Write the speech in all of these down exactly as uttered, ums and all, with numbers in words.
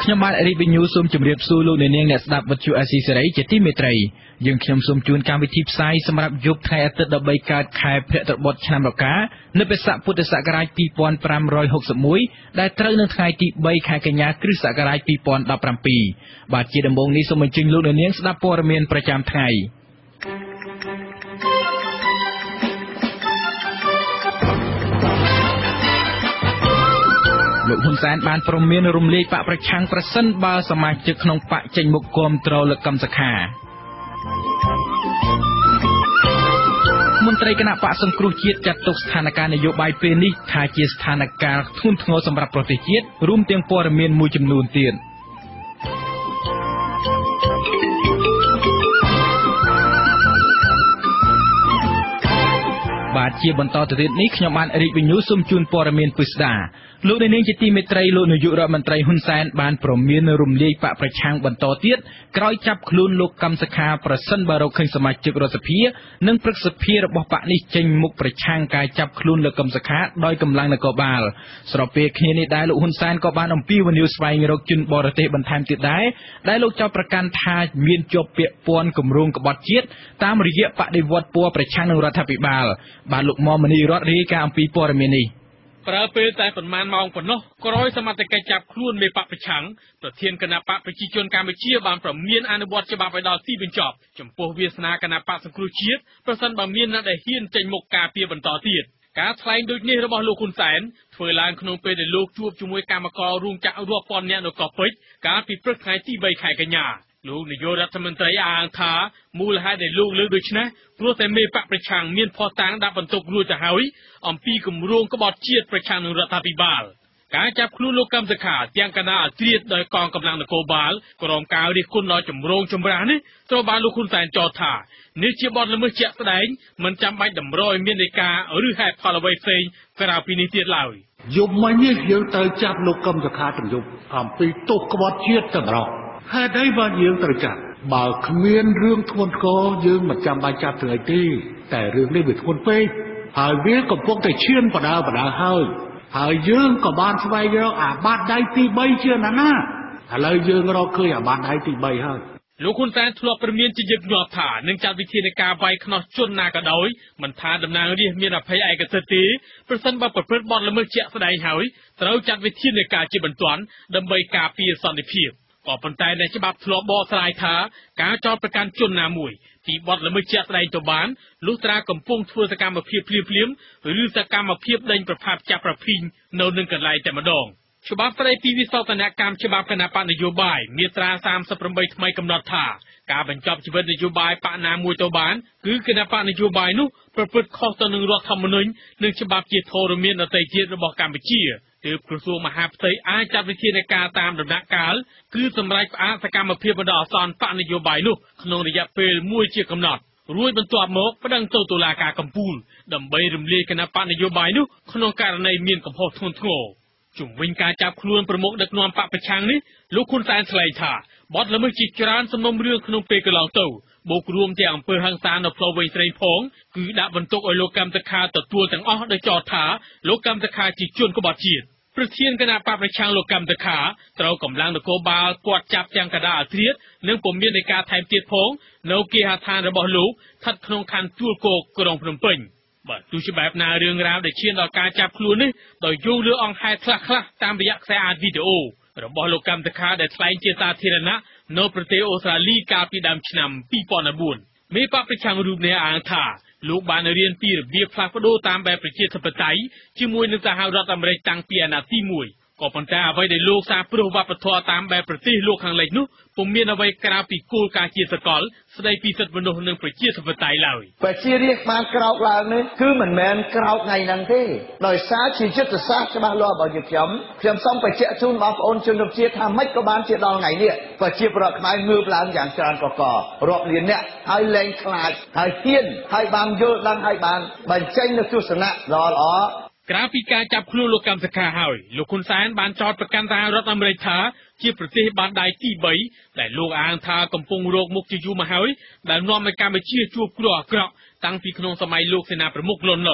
ខ្ញុំបានរីបញូសូមជម្រាបសួរលោកអ្នកនាងអ្នកស្ដាប់វិទ្យុ អេស ស៊ី សេរីជាទីមេត្រីយើងខ្ញុំសូមជូនកម្មវិធីផ្សាយសម្រាប់យប់ថ្ងៃអាទិត្យ13កើតខែភទ្របទឆ្នាំរកានៅបិស័កពុទ្ធសករាជពីរពាន់ប្រាំរយហកសិបមួយដែលត្រូវនៅថ្ងៃទីបីខែកញ្ញាគ្រិស្តសករាជពីរពាន់ដប់ប្រាំពីរបាទជាដំបូងនេះសូមអញ្ជើញលោកអ្នកនាងស្ដាប់ព័ត៌មានប្រចាំថ្ងៃលោកហ៊ុនសែនបានព្រមានរំលាយបកប្រឆាំងប្រសិនបើសមាជិកក្នុងបកចេញមុខគាំទ្រលោកកឹមសុខាមន្ត្រីគណៈបកសង្គ្រោះជាតិចាត់ទុកស្ថានភាពនយោបាយពេលនេះថាជាស្ថានភាពធ្ងន់ធ្ងរសម្រាប់ប្រទេសជាតិរួមទាំងព័ត៌មានមួយចំនួនទៀតបាទជាបន្តទៅទៀតនេះខ្ញុំបានរីកវិញ្ញូសូមជូនព័ត៌មានពិស្ដាលោកនាងជាទីមេត្រីលោកនាយករដ្ឋមន្ត្រីហ៊ុនសែនបានព្រមានរំលាយបកប្រឆាំងបន្តទៀតក្រោយចាប់ខ្លួនលោកកឹមសុខាប្រសិនបើរកឃើញសមាជិករដ្ឋសភានិងព្រឹទ្ធសភារបស់បកនេះចេញមុខប្រឆាំងការចាប់ខ្លួនលោកកឹមសុខាដោយកម្លាំងនគរបាលស្របពេលគ្នានេះដែរលោកហ៊ុនសែនក៏បានអំពាវនាវស្វែងរកជនបរទេសបន្ថែមទៀតដែរដែលលោកចោទប្រកាន់ថាមានជាប់ពាក់ព័ន្ធគម្រោងក្បត់ជាតិតាមរយៈបដិវត្តពណ៌ប្រឆាំងនឹងរដ្ឋាភិបាលបាទលោកមុំមនីរតរាយការណ៍អំពីព័ត៌មាននេះប្រើពេលតែប៉ុន្មានម៉ោងប៉ុណ្ណោះក្រោយសមត្ថកិច្ចចាប់ខ្លួនមេបកប្រឆាំងប្រធានគណៈបកប្រជាជនកម្ពុជាបានប្រមានអនុវត្តច្បាប់ឲ្យដល់ទីបញ្ចប់ចំពោះវាសនាគណៈបកសង្គ្រោះជាតិប្រសិនបើមានអ្នកដែលហ៊ានចេញមុខការពារបន្តទៀតការថ្លែងដូចនេះរបស់លោកហ៊ុនសែនធ្វើឡើងក្នុងពេលដែលលោកជួបជាមួយគណៈកម្មការរោងចក្ររាប់ពាន់នាក់នៅកោះពេជ្រកាលពីព្រឹកថ្ងៃទីបីខែកញ្ញាលោកនាយករដ្ឋមន្ត្រីអាងថាមូលហេតុដែលលោកលើកដូច្នេះព្រោះតែមេបកប្រឆាំងមានភស្តុតាងដាក់បន្ទុករួចទៅហើយអំពីគម្រោងក្បត់ជាតិប្រឆាំងនឹងរដ្ឋាភិបាលការចាប់ខ្លួនលោកកឹមសុខាទាំងគណៈអត្រាតដោយកងកម្លាំងនគរបាលក្រមការរិះគន់ដល់ចម្រងចម្រាស់នេះត្រូវបានលោកហ៊ុនសែនចោទថានេះជាបទល្មើសជាក់ស្ដែងមិនចាំបាច់តម្រូវឲ្យមាននៃការឬហេតុផលអ្វីផ្សេងក្រៅពីនេះទៀតឡើយយប់មិញនេះយើងត្រូវចាប់លោកកឹមសុខាទាំងយប់អំពីទោសក្បត់ជាតិទាំងរកហេតុអីបានយើងត្រូវចាប់បើគ្មានរឿងធ្ងន់ធ្ងរយើងមិនចាំបាច់ចាប់ធ្វើអីទេតែរឿងនេះវាធ្ងន់ពេកហើយវាកំពុងតែឈានបដាបដាហើយហើយយើងក៏បានស្វែងរកអាបាតដៃទីបីជាណាណាឥឡូវយើងរកឃើញអាបាតដៃទីបីហើយលោកហ៊ុនសែនធ្លាប់ព្រមានជាញឹកញាប់ថានឹងចាត់វិធានការវាយខ្នោះជនណាក៏ដោយមិនថាតំណាងរាស្ត្រមានអភ័យឯកសិទ្ធិទេប្រសិនបើប្រព្រឹត្តបទល្មើសជាក់ស្ដែងហើយត្រូវចាត់វិធានការជាបន្ទាន់ដើម្បីការពារសន្តិភាពក៏ប៉ុន្តែអ្នកច្បាប់ធ្លាប់បកស្រាយថាការចោទប្រកាន់ជនណាមួយពីបទល្មើសជាក់ស្ដែងទៅបានលុះត្រាកំពុងធ្វើសកម្មភាពភ្លាមៗឬសកម្មភាពដេញប្រផាប់ចាប់ប្រភីងនៅនឹងកន្លែងតែម្ដងច្បាប់ស្ដីពីវិសោធនកម្មច្បាប់គណបកនយោបាយមាត្រាសាមសិបប្រាំបីថ្មីកំណត់ថាការបញ្ចប់ជីវិតនយោបាយបកណាមួយទៅបានគឺគណបកនយោបាយនោះប្រព្រឹត្តខុសទៅនឹងរដ្ឋធម្មនុញ្ញនិងច្បាប់ជាធរមានដទៃទៀតរបស់កម្ពុជាទើបក្រសួងមហាផ្ទៃអាចចាត់វិធានការតាមដំណាក់កាលគឺសម្រាប់ផ្អាកសកម្មភាពបណ្ដោះអាសន្នបកនយោបាយនោះក្នុងរយៈពេលមួយជាកំណត់រួចបន្ទាប់មកប្តឹងទៅតុលាការកំពូលដើម្បីរំលាយគណៈបកនយោបាយនោះក្នុងករណីមានកំហុសធ្ងន់ធ្ងរជំវិញការចាប់ខ្លួនប្រមុខដឹកនាំបកប្រឆាំងនេះលោកហ៊ុនសែនថ្លែងថាបទល្មើសជាច្រើនសំណុំរឿងក្នុងពេលកន្លងទៅបូករួមទាំងអំពើហិង្សានៅផ្លូវវែងស្រេងផងគឺដាក់បន្ទុកឲ្យលោកកឹមសុខាទទួលទាំងអស់ដោយចោទថាលោកកឹមសុខាជាជនក្បត់ជាតិប្រធានគណៈបកប្រឆាំងលោកកឹមសុខាត្រូវកម្លាំងនគរបាលគាត់ចាប់ទាំងកណ្ដាលអត្រាតនិងពុំមាននៃការថែមទៀតផងនៅគេហដ្ឋានរបស់លោកស្ថិតក្នុងខណ្ឌទួលគោកក្រុងភ្នំពេញបាទទោះជាបែបណារឿងរ៉ាវដែលឈានដល់ការចាប់ខ្លួននេះដោយយោងលើអង្គហេតុខ្លះខ្លះតាមរយៈខ្សែអាចវីដេអូរបស់លោកកឹមសុខាដែលថ្លែងជាសាធារណៈនៅប្រទេសអូស្ត្រាលីកាលពីដើមឆ្នាំពីរពាន់បួនមេបកប្រឆាំងរូបនេះអាងថាលោកបានរៀនពីរបៀបផ្លាស់ប្ដូរតាមបែបប្រជាធិបតេយ្យជាមួយនឹងសហរដ្ឋអាមេរិកតាំងពីអាណត្តិទីមួយក៏ប៉ុន្តែអ្វីដែលលោកសាព្រោះវប្បធម៌តាមបែបប្រទេសលោកខាងលិចនោះពុំមានអ្វីក្រៅពីគោលការណ៍ជាសកលស្ដីពីសិទ្ធិមនុស្សនិងប្រជាធិបតេយ្យឡើយប្រជារាស្ត្របានក្រោកឡើងនេះគឺមិនមែនក្រោកថ្ងៃហ្នឹងទេដោយសារជាយុទ្ធសាស្ត្រច្បាស់លាស់របស់យើងខ្ញុំខ្ញុំសូមបញ្ជាក់ជូនបងប្អូនជនរួមជាតិថាម៉េចក៏បានជាដល់ថ្ងៃនេះប្រជាពលរដ្ឋខ្មែរងើបឡើងយ៉ាងច្រើនកករាប់លានអ្នកហើយលែងខ្លាចហើយហ៊ានហើយបានយល់ដឹងហើយបានបញ្ចេញនូវទស្សនៈល្អល្អក្រៅពីការចាប់ខ្លួនលោកកឹមសុខាហើយលោកហ៊ុនសែនបានចោទប្រកាន់សហរដ្ឋអាមេរិកថាជាប្រទេសបានដៃទីបីដែលលោកអាងថាកំពុងរកមុខជាយូរមកហើយដែលនាំឲ្យកម្ពុជាជួបគ្រោះអាក្រក់តាំងពីក្នុងសម័យលោកសេនាប្រមុខលន់នល់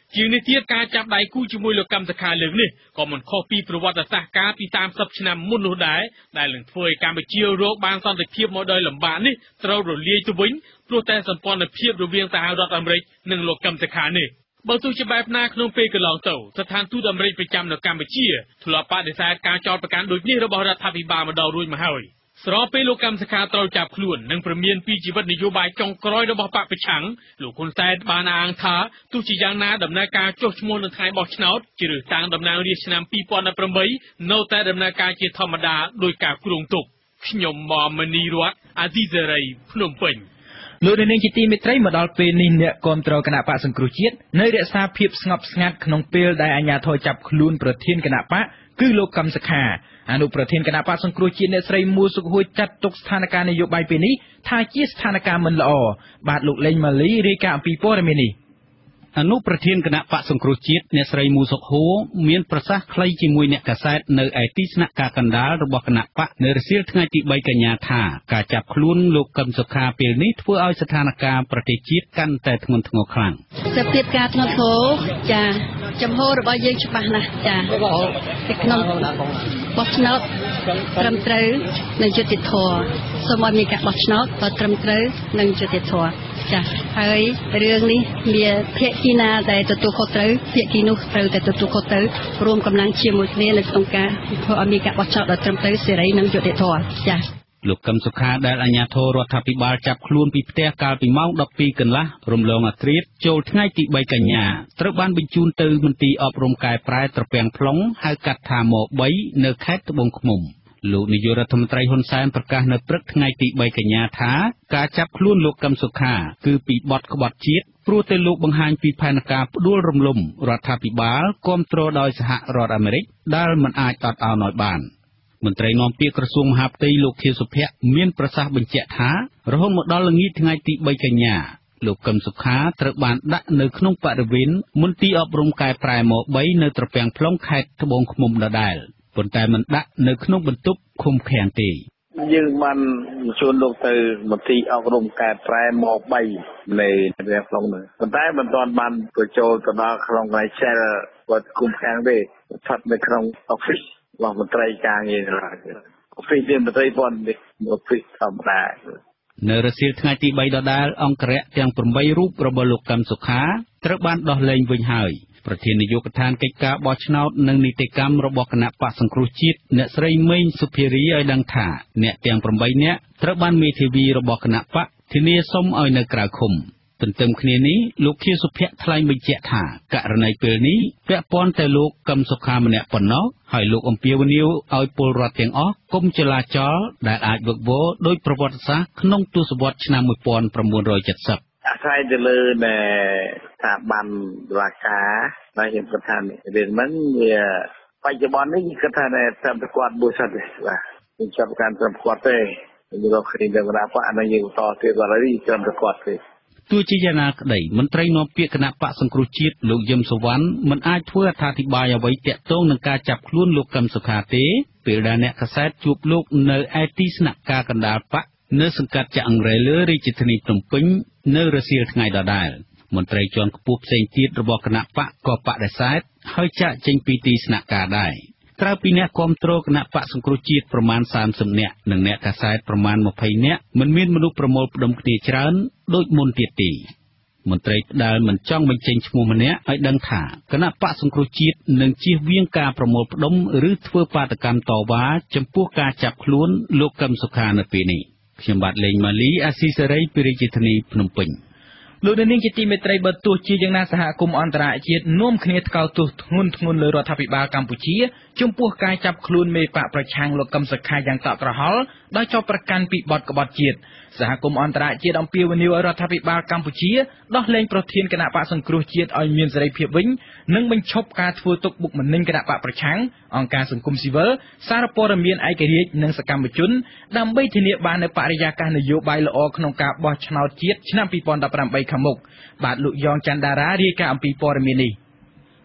ជាងនេះទៀតការចាប់ដៃគូជាមួយលោកកម្មសខាលើកនេះក៏មិនខុសពីប្រវត្តិសាស្ត្រកាលពីសាមសិបឆ្នាំមុននោះដែរដែលនឹងធ្វើឲ្យកម្ពុជារកបានសន្តិភាពមកដោយលំបាកនេះត្រូវរលាយទៅវិញព្រោះតែសម្ព័ន្ធភាពរវាងសហរដ្ឋអាមេរិកនិងលោកកម្មសខានេះបើទោះជាបែបណាក្នុងពេលកន្លងទៅស្ថានទូតអាមេរិកប្រចាំនៅកម្ពុជាធ្លាប់បដិសេធការចោទប្រកាន់ដូចនេះរបស់រដ្ឋាភិបាលម្ដងរួចមកហើយស្របពេលលោកកម្មសខាត្រូវចាប់ខ្លួននិងព្រមានពីជីវិតនយោបាយចុងក្រោយរបស់បកប្រឆាំងលោកហ៊ុនសែនបានអះអាងថាទោះជាយ៉ាងណាដំណើរការចុះឈ្មោះនៅថ្ងៃបោះឆ្នោតជ្រើសតាំងតំណាងរាស្ត្រឆ្នាំពីរពាន់ប្រាំបីនៅតែដំណើរការជាធម្មតាដោយការគ្រោងទុកខ្ញុំម៉មនីរតអាស៊ីសេរីភ្នំពេញលោកនាងជាទីមេត្រីមកដល់ពេលនេះអ្នកគាំទ្រគណៈបកសង្គ្រោះជាតិនៅរក្សាភាពស្ងប់ស្ងាត់ក្នុងពេលដែលអាជ្ញាធរចាប់ខ្លួនប្រធានគណៈបកគឺលោកកម្មសខាអនុប្រធានគណៈបកសង្គ្រោះជាតិអ្នកស្រីមួសុខហួយចាត់ទុកស្ថានភាពនយោបាយពេលនេះថាជាស្ថានភាពមិនល្អបាទលោកលេងម៉ាលីរាយការណ៍អំពីព័ត៌មាននេះអនុប្រធានគណៈបកសង្គ្រោះជាតិអ្នកស្រីមួសុខហួរមានប្រសាសន៍ខ្លីជាមួយអ្នកកាសែតនៅឯទីស្នាក់ការកណ្ដាលរបស់គណៈបកនៅរសៀលថ្ងៃទីបីកញ្ញាថាការចាប់ខ្លួនលោកកឹមសុខាពេលនេះធ្វើឲ្យស្ថានភាពប្រទេសជាតិកាន់តែធ្ងន់ធ្ងរខ្លាំងសភាពការធ្ងន់ធ្ងរចាចំហរបស់យើងច្បាស់ណាស់ចាពីក្នុងបោះឆ្នោតត្រឹមត្រូវនិងយុត្តិធម៌សូមឲ្យមានការបោះឆ្នោតក៏ត្រឹមត្រូវនិងយុត្តិធម៌ចាហើយរឿងនេះមានភាគីណាដែលទទួលខុសត្រូវភាគីនោះត្រូវតែទទួលខុសត្រូវរួមកម្លាំងជាមួយគ្នានៅក្នុងការធ្វើឲ្យមានការបោះឆ្នោតដ៏ត្រឹមត្រូវសេរីនិងយុត្តិធម៌ចាលោកកឹមសុខាដែលអាជ្ញាធររដ្ឋាភិបាលចាប់ខ្លួនពីផ្ទះកាលពីម៉ោងដប់ពីរកន្លះរំលងអាធ្រាត្រចូលថ្ងៃទីបីកញ្ញាត្រូវបានបញ្ជូនទៅមន្ទីរអប់រំកែប្រែត្រពាំង plong ហៅកាត់ថាមបីនៅខេត្តត្បូងឃ្មុំលោកនាយករដ្ឋមន្ត្រីហ៊ុនសែនប្រកាសនៅព្រឹកថ្ងៃទីបីកញ្ញាថាការចាប់ខ្លួនលោកកឹមសុខាគឺពីបទក្បត់ជាតិព្រោះតែលោកបង្ហាញពីផែនការផ្ដួលរំលំរដ្ឋាភិបាលគ្រប់គ្រងដោយសហរដ្ឋអាមេរិកដែលមិនអាចអត់ឱនឲ្យបានមន្ត្រីនាំពាក្យក្រសួងមហាផ្ទៃលោកខៀវសុភ័ក្រមានប្រសាសន៍បញ្ជាក់ថារហូតមកដល់ល្ងាចថ្ងៃទីបីកញ្ញាលោកកឹមសុខាត្រូវបានដាក់នៅក្នុងបរិវេណមន្ទីរអប់រំកែប្រែមបីនៅត្រពាំង plong ខេត្តត្បូងឃ្មុំដដែលប៉ុន្តែមិនដាក់នៅក្នុងបន្ទប់ឃុំឃាំងទេយើងបានបញ្ជូនលោកទៅមន្ទីរអប់រំកែប្រែមបីនៅត្រពាំង plong នោះប៉ុន្តែមិនទាន់បានបញ្ចូលទៅដល់ក្នុងកន្លែង cell គាត់ឃុំឃាំងទេស្ថិតនៅក្នុង officeរបស់មន្ត្រីការងារឡើយ office ជាមន្ត្រីព័ន្ធនេះ office ធម្មតានៅរសៀលថ្ងៃទីបីដដែលអង្គរៈទាំងប្រាំបីរូបរបស់លោកកឹមសុខាត្រូវបានដោះលែងវិញហើយប្រធាននាយកដ្ឋានកិច្ចការបោះឆ្នោតនិងនីតិកម្មរបស់គណៈបក្សសង្គ្រោះជាតិអ្នកស្រីមេងសុភារីឲ្យដឹងថាអ្នកទាំងប្រាំបីនាក់ត្រូវបានមេធាវីរបស់គណៈបក្សធានាសុំឲ្យនៅក្រៅឃុំទន្ទឹមគ្នានេះលោកខៀវសុភ័ក្រថ្លែងបញ្ជាក់ថាករណីពេលនេះពាក់ព័ន្ធតែលោកកឹមសុខាម្នាក់ប៉ុណ្ណោះហើយលោកអំពាវនាវឲ្យពលរដ្ឋទាំងអស់កុំចលាចលដែលអាចវឹកវរដោយប្រវត្តិសាស្ត្រក្នុងទសវត្សរ៍ឆ្នាំmột nghìn chín trăm七mươi អាស្រ័យទៅលើនៃស្ថាប័នតុលាការដែលខ្ញុំគិតថារឿងហ្នឹងវាបច្ចុប្បន្ននេះខ្ញុំគិតថាតែតែគាត់មួយសិនទេបាទខ្ញុំចាប់ការត្រឹមគាត់ទេយើងរកឃើញតែថាអានេះយើងបន្តទៀតគាត់ហើយត្រឹមតែគាត់ទេទោះជាយ៉ាងណាក្តីមន្ត្រីនាំពាក្យគណៈបក្សសង្គ្រោះជាតិលោកយឹមសុវណ្ណមិនអាចធ្វើអត្ថាធិប្បាយអ្វីទាក់ទងនឹងការចាប់ខ្លួនលោកកឹមសុខាទេពេលដែលអ្នកកាសែតជួបលោកនៅឯទីស្នាក់ការកណ្ដាលបក្សនៅសង្កាត់ចាក់អង្រែលើរាជធានីភ្នំពេញនៅរសៀលថ្ងៃដដែលមន្ត្រីជាន់ខ្ពស់ផ្សេងទៀតរបស់គណៈបក្សក៏បដិសេធហើយចាកចេញពីទីស្នាក់ការដែរក្រៅពីអ្នកគាំទ្រគណៈបក្សសង្គ្រោះជាតិប្រមាណសាមសិបនាក់និងអ្នកកាសែតប្រមាណម្ភៃនាក់មិនមានមនុស្សប្រមូលផ្ដុំគ្នាច្រើនដូចមុនទៀតទេមន្ត្រីដែលមិនចង់បញ្ចេញឈ្មោះម្នាក់ឲ្យដឹងថាគណៈបក្សសង្គ្រោះជាតិនឹងជៀសវាងការប្រមូលផ្ដុំឬធ្វើបាតកម្មតវ៉ាចំពោះការចាប់ខ្លួនលោកកឹមសុខានៅពេលនេះខ្ញុំបាទលេងម៉ាលីអាស៊ីសេរីពីរាជធានីភ្នំពេញលោកនាងជាទីមេត្រីបើទោះជាយ៉ាងណាសហគមន៍អន្តរជាតិនាំគ្នាថ្កោលទោសធ្ងន់ធ្ងរលើរដ្ឋាភិបាលកម្ពុជាចំពោះការចាប់ខ្លួនមេបកប្រឆាំងលោកកឹមសុខាយ៉ាងតក់ក្រហល់ដោយចោទប្រកាន់ពីបទក្បត់ជាតិសហគមន៍អន្តរជាតិអំពាវនាវឲ្យរដ្ឋាភិបាលកម្ពុជាដោះលែងប្រធានគណៈបក្សសង្គ្រោះជាតិឲ្យមានសេរីភាពវិញនិងបញ្ឈប់ការធ្វើទុកបុកម្នេញគណៈបកប្រឆាំងអង្គការសង្គមស៊ីវិលសារព័ត៌មានឯករាជ្យនិងសកម្មជនដើម្បីធានាបាននូវបរិយាកាសនយោបាយល្អក្នុងការបោះឆ្នោតជាតិឆ្នាំពីរពាន់ដប់ប្រាំបីខាងមុខបាទលោកយ៉ងច័ន្ទដារារាយការណ៍អំពីព័ត៌មាននេះ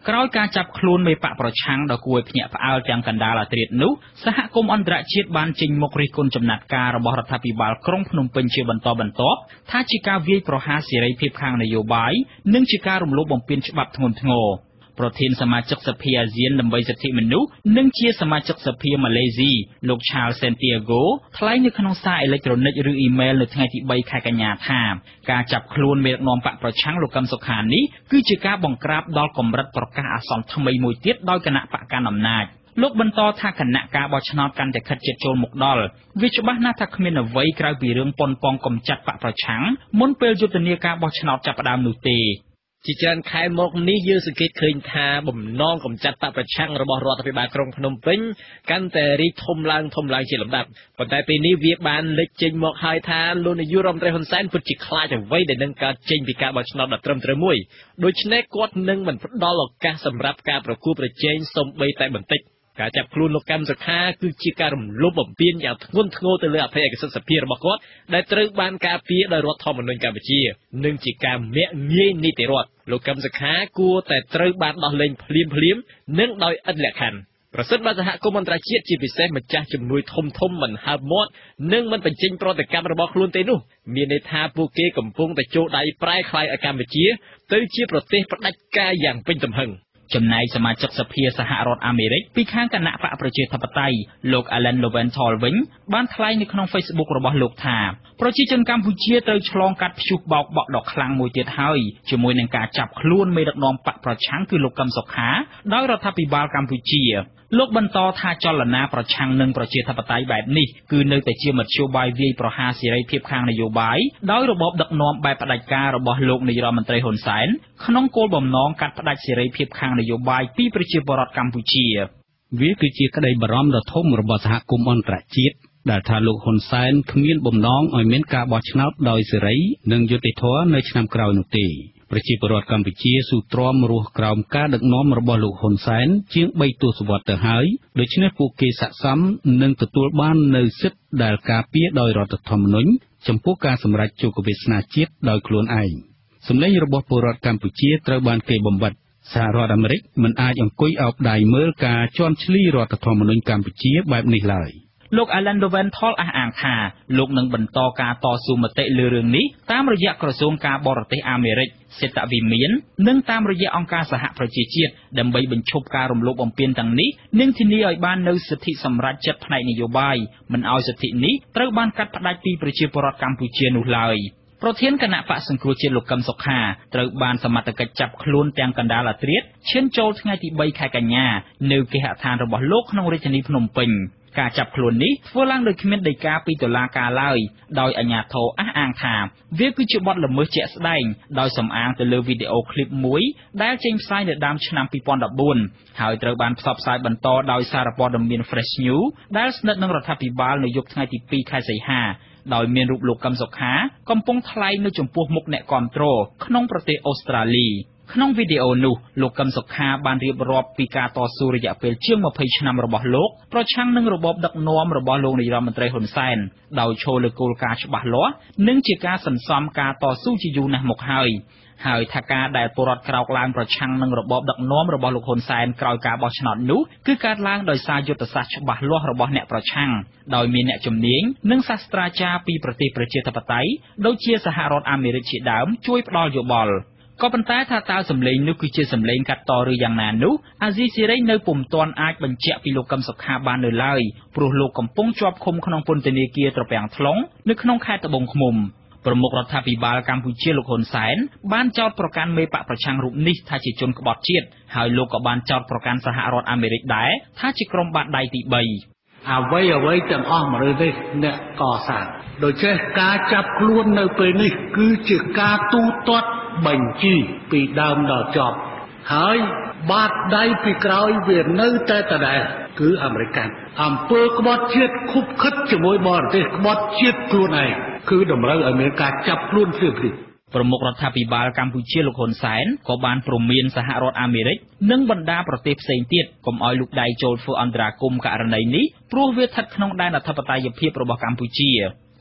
ក្រោយការចាប់ខ្លួនមេបកប្រឆាំងដ៏គួរឲ្យភ្ញាក់ផ្អើលទាំងកណ្ដាលអាធ្រាត្រនោះសហគមន៍អន្តរជាតិបានចេញមុខរិះគន់ចំណាត់ការរបស់រដ្ឋាភិបាលក្រុងភ្នំពេញជាបន្តបន្ទាប់ថាជាការវាយប្រហារសេរីភាពខាងនយោបាយនិងជាការរំលោភបំពានច្បាប់ធ្ងន់ធ្ងរប្រធានសមាជិកសភាអាស៊ានដើម្បីសិទ្ធិមនុស្សនិងជាសមាជិកសភាម៉ាឡេស៊ីលោក Charles Santiago ថ្លែងនៅក្នុងសារអេឡិចត្រូនិកឬអ៊ីមែលនៅថ្ងៃទីបីខែកញ្ញាថាការចាប់ខ្លួនមេដឹកនាំបកប្រឆាំងលោកកឹមសុខានេះគឺជាការបង្ក្រាបដល់កម្រិតប្រកាសអាសន្នថ្មីមួយទៀតដោយគណៈបកកណ្ដាលអំណាចលោកបន្តថាគណៈការបោះឆ្នោតកាន់តែខិតជិតចូលមកដល់វាច្បាស់ណាស់ថាគ្មានអ្វីក្រៅពីរឿងប៉ុនប៉ងកំចាត់បកប្រឆាំងមុនពេលយុទ្ធនាការបោះឆ្នោតចាប់ផ្ដើមនោះទេជាច្រើនខែមកនេះយើងសង្កេតឃើញថាបំណងកំចាត់បកប្រឆាំងរបស់រដ្ឋាភិបាលក្រុងភ្នំពេញកាន់តែរីកធំឡើងធំឡើងជាលំដាប់ប៉ុន្តែពេលនេះវាបានលេចចេញមកហើយថាលោកនាយករដ្ឋមន្ត្រីហ៊ុនសែនពិតជាខ្លាចអ្វីដែលនឹងកើតចេញពីការបោះឆ្នោតដ៏ត្រឹមត្រូវមួយដូច្នេះគាត់នឹងមិនផ្ដល់ឱកាសសម្រាប់ការប្រគួតប្រជែងសូម្បីតែបន្តិចការចាប់ខ្លួនលោកកឹមសុខាគឺជាការរំលោភបំពានយ៉ាងធ្ងន់ធ្ងរទៅលើអភ័យឯកសិទ្ធិសភារបស់គាត់ដែលត្រូវបានការពារដោយរដ្ឋធម្មនុញ្ញកម្ពុជានិងជាការមាក់ងាយនីតិរដ្ឋលោកកឹមសុខាគួរតែត្រូវបានដោះលែងភ្លាមភ្លាមនិងដោយឥតលក្ខខណ្ឌប្រសិនបើសហគមន៍អន្តរជាតិជាពិសេសម្ចាស់ជំនួយធំធំមិនហើបមាត់និងមិនបញ្ចេញប្រតិកម្មរបស់ខ្លួនទេនោះមានន័យថាពួកគេកំពុងតែចូលដៃប្រែក្លាយឲ្យកម្ពុជាទៅជាប្រទេសផ្ដាច់ការយ៉ាងពេញទំហឹងចំណែកសមាជិកសភាសហរដ្ឋអាមេរិកពីខាងគណៈបកប្រជាធិបតេយ្យលោក Alan Lowenthal វិញបានថ្លែងនៅក្នុង Facebook របស់លោកថាប្រជាជនកម្ពុជាត្រូវឆ្លងកាត់ព្យុះបោកបក់ដ៏ខ្លាំងមួយទៀតហើយជាមួយនឹងការចាប់ខ្លួនមេដឹកនាំបកប្រឆាំងគឺលោកកឹមសុខាដោយរដ្ឋាភិបាលកម្ពុជាលោកបន្តថាចលនាប្រឆាំងនឹងប្រជាធិបតេយ្យបែបនេះគឺនៅតែជាមធ្យោបាយវាយប្រហារសេរីភាពខាងនយោបាយដោយរបបដឹកនាំបែបផ្ដាច់ការរបស់លោកនាយរដ្ឋមន្ត្រីហ៊ុនសែនក្នុងគោលបំណងកាត់ផ្ដាច់សេរីភាពខាងនយោបាយពីប្រជាពលរដ្ឋកម្ពុជាវាគឺជាក្តីបារម្ភដ៏ធំរបស់សហគមន៍អន្តរជាតិដែលថាលោកហ៊ុនសែនគ្មានបំណងឲ្យមានការបោះឆ្នោតដោយសេរីនិងយុត្តិធម៌នៅឆ្នាំក្រោយនោះទេប្រជាពលរដ្ឋកម្ពុជាស៊ូទ្រាំរស់ក្រោមការដឹកនាំរបស់លោកហ៊ុនសែនជាងបីទសវត្សរ៍ទៅហើយដូច្នេះពួកគេស័ក្តិសមនឹងទទួលបាននូវសិទ្ធិដែលការពារដោយរដ្ឋធម្មនុញ្ញចំពោះការសម្រេចជោគវាសនាជាតិដោយខ្លួនឯងសម្លេងរបស់ពលរដ្ឋកម្ពុជាត្រូវបានគេបំបិទសហរដ្ឋអាមេរិកមិនអាចអង្គុយអោបដៃមើលការជន់ឈ្លីរដ្ឋធម្មនុញ្ញកម្ពុជាបែបនេះឡើយលោក Alan Lowenthal អះអាងថាលោកនឹងបន្តការតស៊ូមតិលើរឿងនេះតាមរយៈក្រសួងការបរទេសអាមេរិកសេតវិមាននិងតាមរយៈអង្គការសហប្រជាជាតិដើម្បីបញ្ឈប់ការរំលោភបំពានទាំងនេះនិងធានាឲ្យបាននូវសិទ្ធិសម្រេចចិត្តផ្នែកនយោបាយមិនឲ្យសិទ្ធិនេះត្រូវបានកាត់ផ្តាច់ពីប្រជាពលរដ្ឋកម្ពុជានោះឡើយប្រធានគណៈបក្សសង្គ្រោះជាតិលោកកឹមសុខាត្រូវបានសមត្ថកិច្ចចាប់ខ្លួនទាំងកណ្ដាលអាធ្រាត្រឈានចូលថ្ងៃទីបីខែកញ្ញានៅគេហដ្ឋានរបស់លោកក្នុងរាជធានីភ្នំពេញការចាប់ខ្លួននេះធ្វើឡើងដោយគ្មានដីកាពីតុលាការឡើយដោយអាជ្ញាធរអះអាងថាវាគឺជាបទល្មើសជាក់ស្ដែងដោយសំអាងទៅលើវីដេអូឃ្លីបមួយដែលចេញផ្សាយនៅដើមឆ្នាំពីរពាន់ដប់បួនហើយត្រូវបានផ្សព្វផ្សាយបន្តដោយសារព័ត៌មាន Fresh News ដែលស្និទ្ធនឹងរដ្ឋាភិបាលនៅយប់ថ្ងៃទីពីរខែសីហាដោយមានរូបលោកកឹមសុខាកំពុងថ្លែងនៅចំពោះមុខអ្នកគាំទ្រក្នុងប្រទេសអូស្ត្រាលីក្នុងវីដេអូនោះលោកកឹមសុខាបានរៀបរាប់ពីការតស៊ូរយៈពេលជាងម្ភៃឆ្នាំរបស់លោកប្រឆាំងនឹងរបបដឹកនាំរបស់លោកនាយរដ្ឋមន្ត្រីហ៊ុនសែនដោយឈលលើគោលការណ៍ច្បាស់លាស់និងជាការសន្សំការតស៊ូជាយូរណាស់មកហើយហើយថាការដែលពលរដ្ឋក្រោកឡើងប្រឆាំងនឹងរបបដឹកនាំរបស់លោកហ៊ុនសែនក្រោយការបោះឆ្នោតនោះគឺកើតឡើងដោយសារយុទ្ធសាស្ត្រច្បាស់លាស់របស់អ្នកប្រឆាំងដោយមានអ្នកជំនាញនិងសាស្ត្រាចារ្យពីប្រទេសប្រជាធិបតេយ្យដូចជាសហរដ្ឋអាមេរិកជាដើមជួយផ្ដល់យោបល់ក៏ប៉ុន្តែថាតើសម្លេងនោះគឺជាសម្លេងកាត់តឬយ៉ាងណានោះអាស៊ីសេរីនៅពុំទាន់អាចបញ្ជាក់ពីលោកកឹមសុខាបាននៅឡើយព្រោះលោកកំពុងជាប់ឃុំក្នុងពន្ធនាគារត្រពាំង ថ្លុងនៅក្នុងខេត្តត្បូងឃ្មុំប្រមុខរដ្ឋាភិបាលកម្ពុជាលោកហ៊ុនសែនបានចោទប្រកាន់មេបកប្រឆាំងរូបនេះថាជាជនក្បត់ជាតិហើយលោកក៏បានចោទប្រកាន់សហរដ្ឋអាមេរិកដែរថាជាក្រុមបាតដៃទីបីអ្វីអ្វីទាំងអស់មកនេះអ្នកកសាងដូច្នេះការចាប់ខ្លួននៅពេលនេះគឺជាការទូទាត់បញ្ជីពីដើមដល់ចប់ហើយបាតដៃពីក្រោយវានៅតែដដែលគឺអាមេរិកអំពើក្បត់ជាតិខុបខិតជាមួយបរទេសក្បត់ជាតិខ្លួនឯងគឺតម្រូវឲ្យមានការចាប់ខ្លួនភ្លាមៗប្រមុខរដ្ឋាភិបាលកម្ពុជាលោកហ៊ុនសែនក៏បានព្រមានសហរដ្ឋអាមេរិកនិងបណ្ដាប្រទេសផ្សេងទៀតកុំឲ្យលូកដៃចូលធ្វើអន្តរាគមន៍ករណីនេះព្រោះវាស្ថិតក្នុងដែនអធិបតេយ្យភាពរបស់កម្ពុជា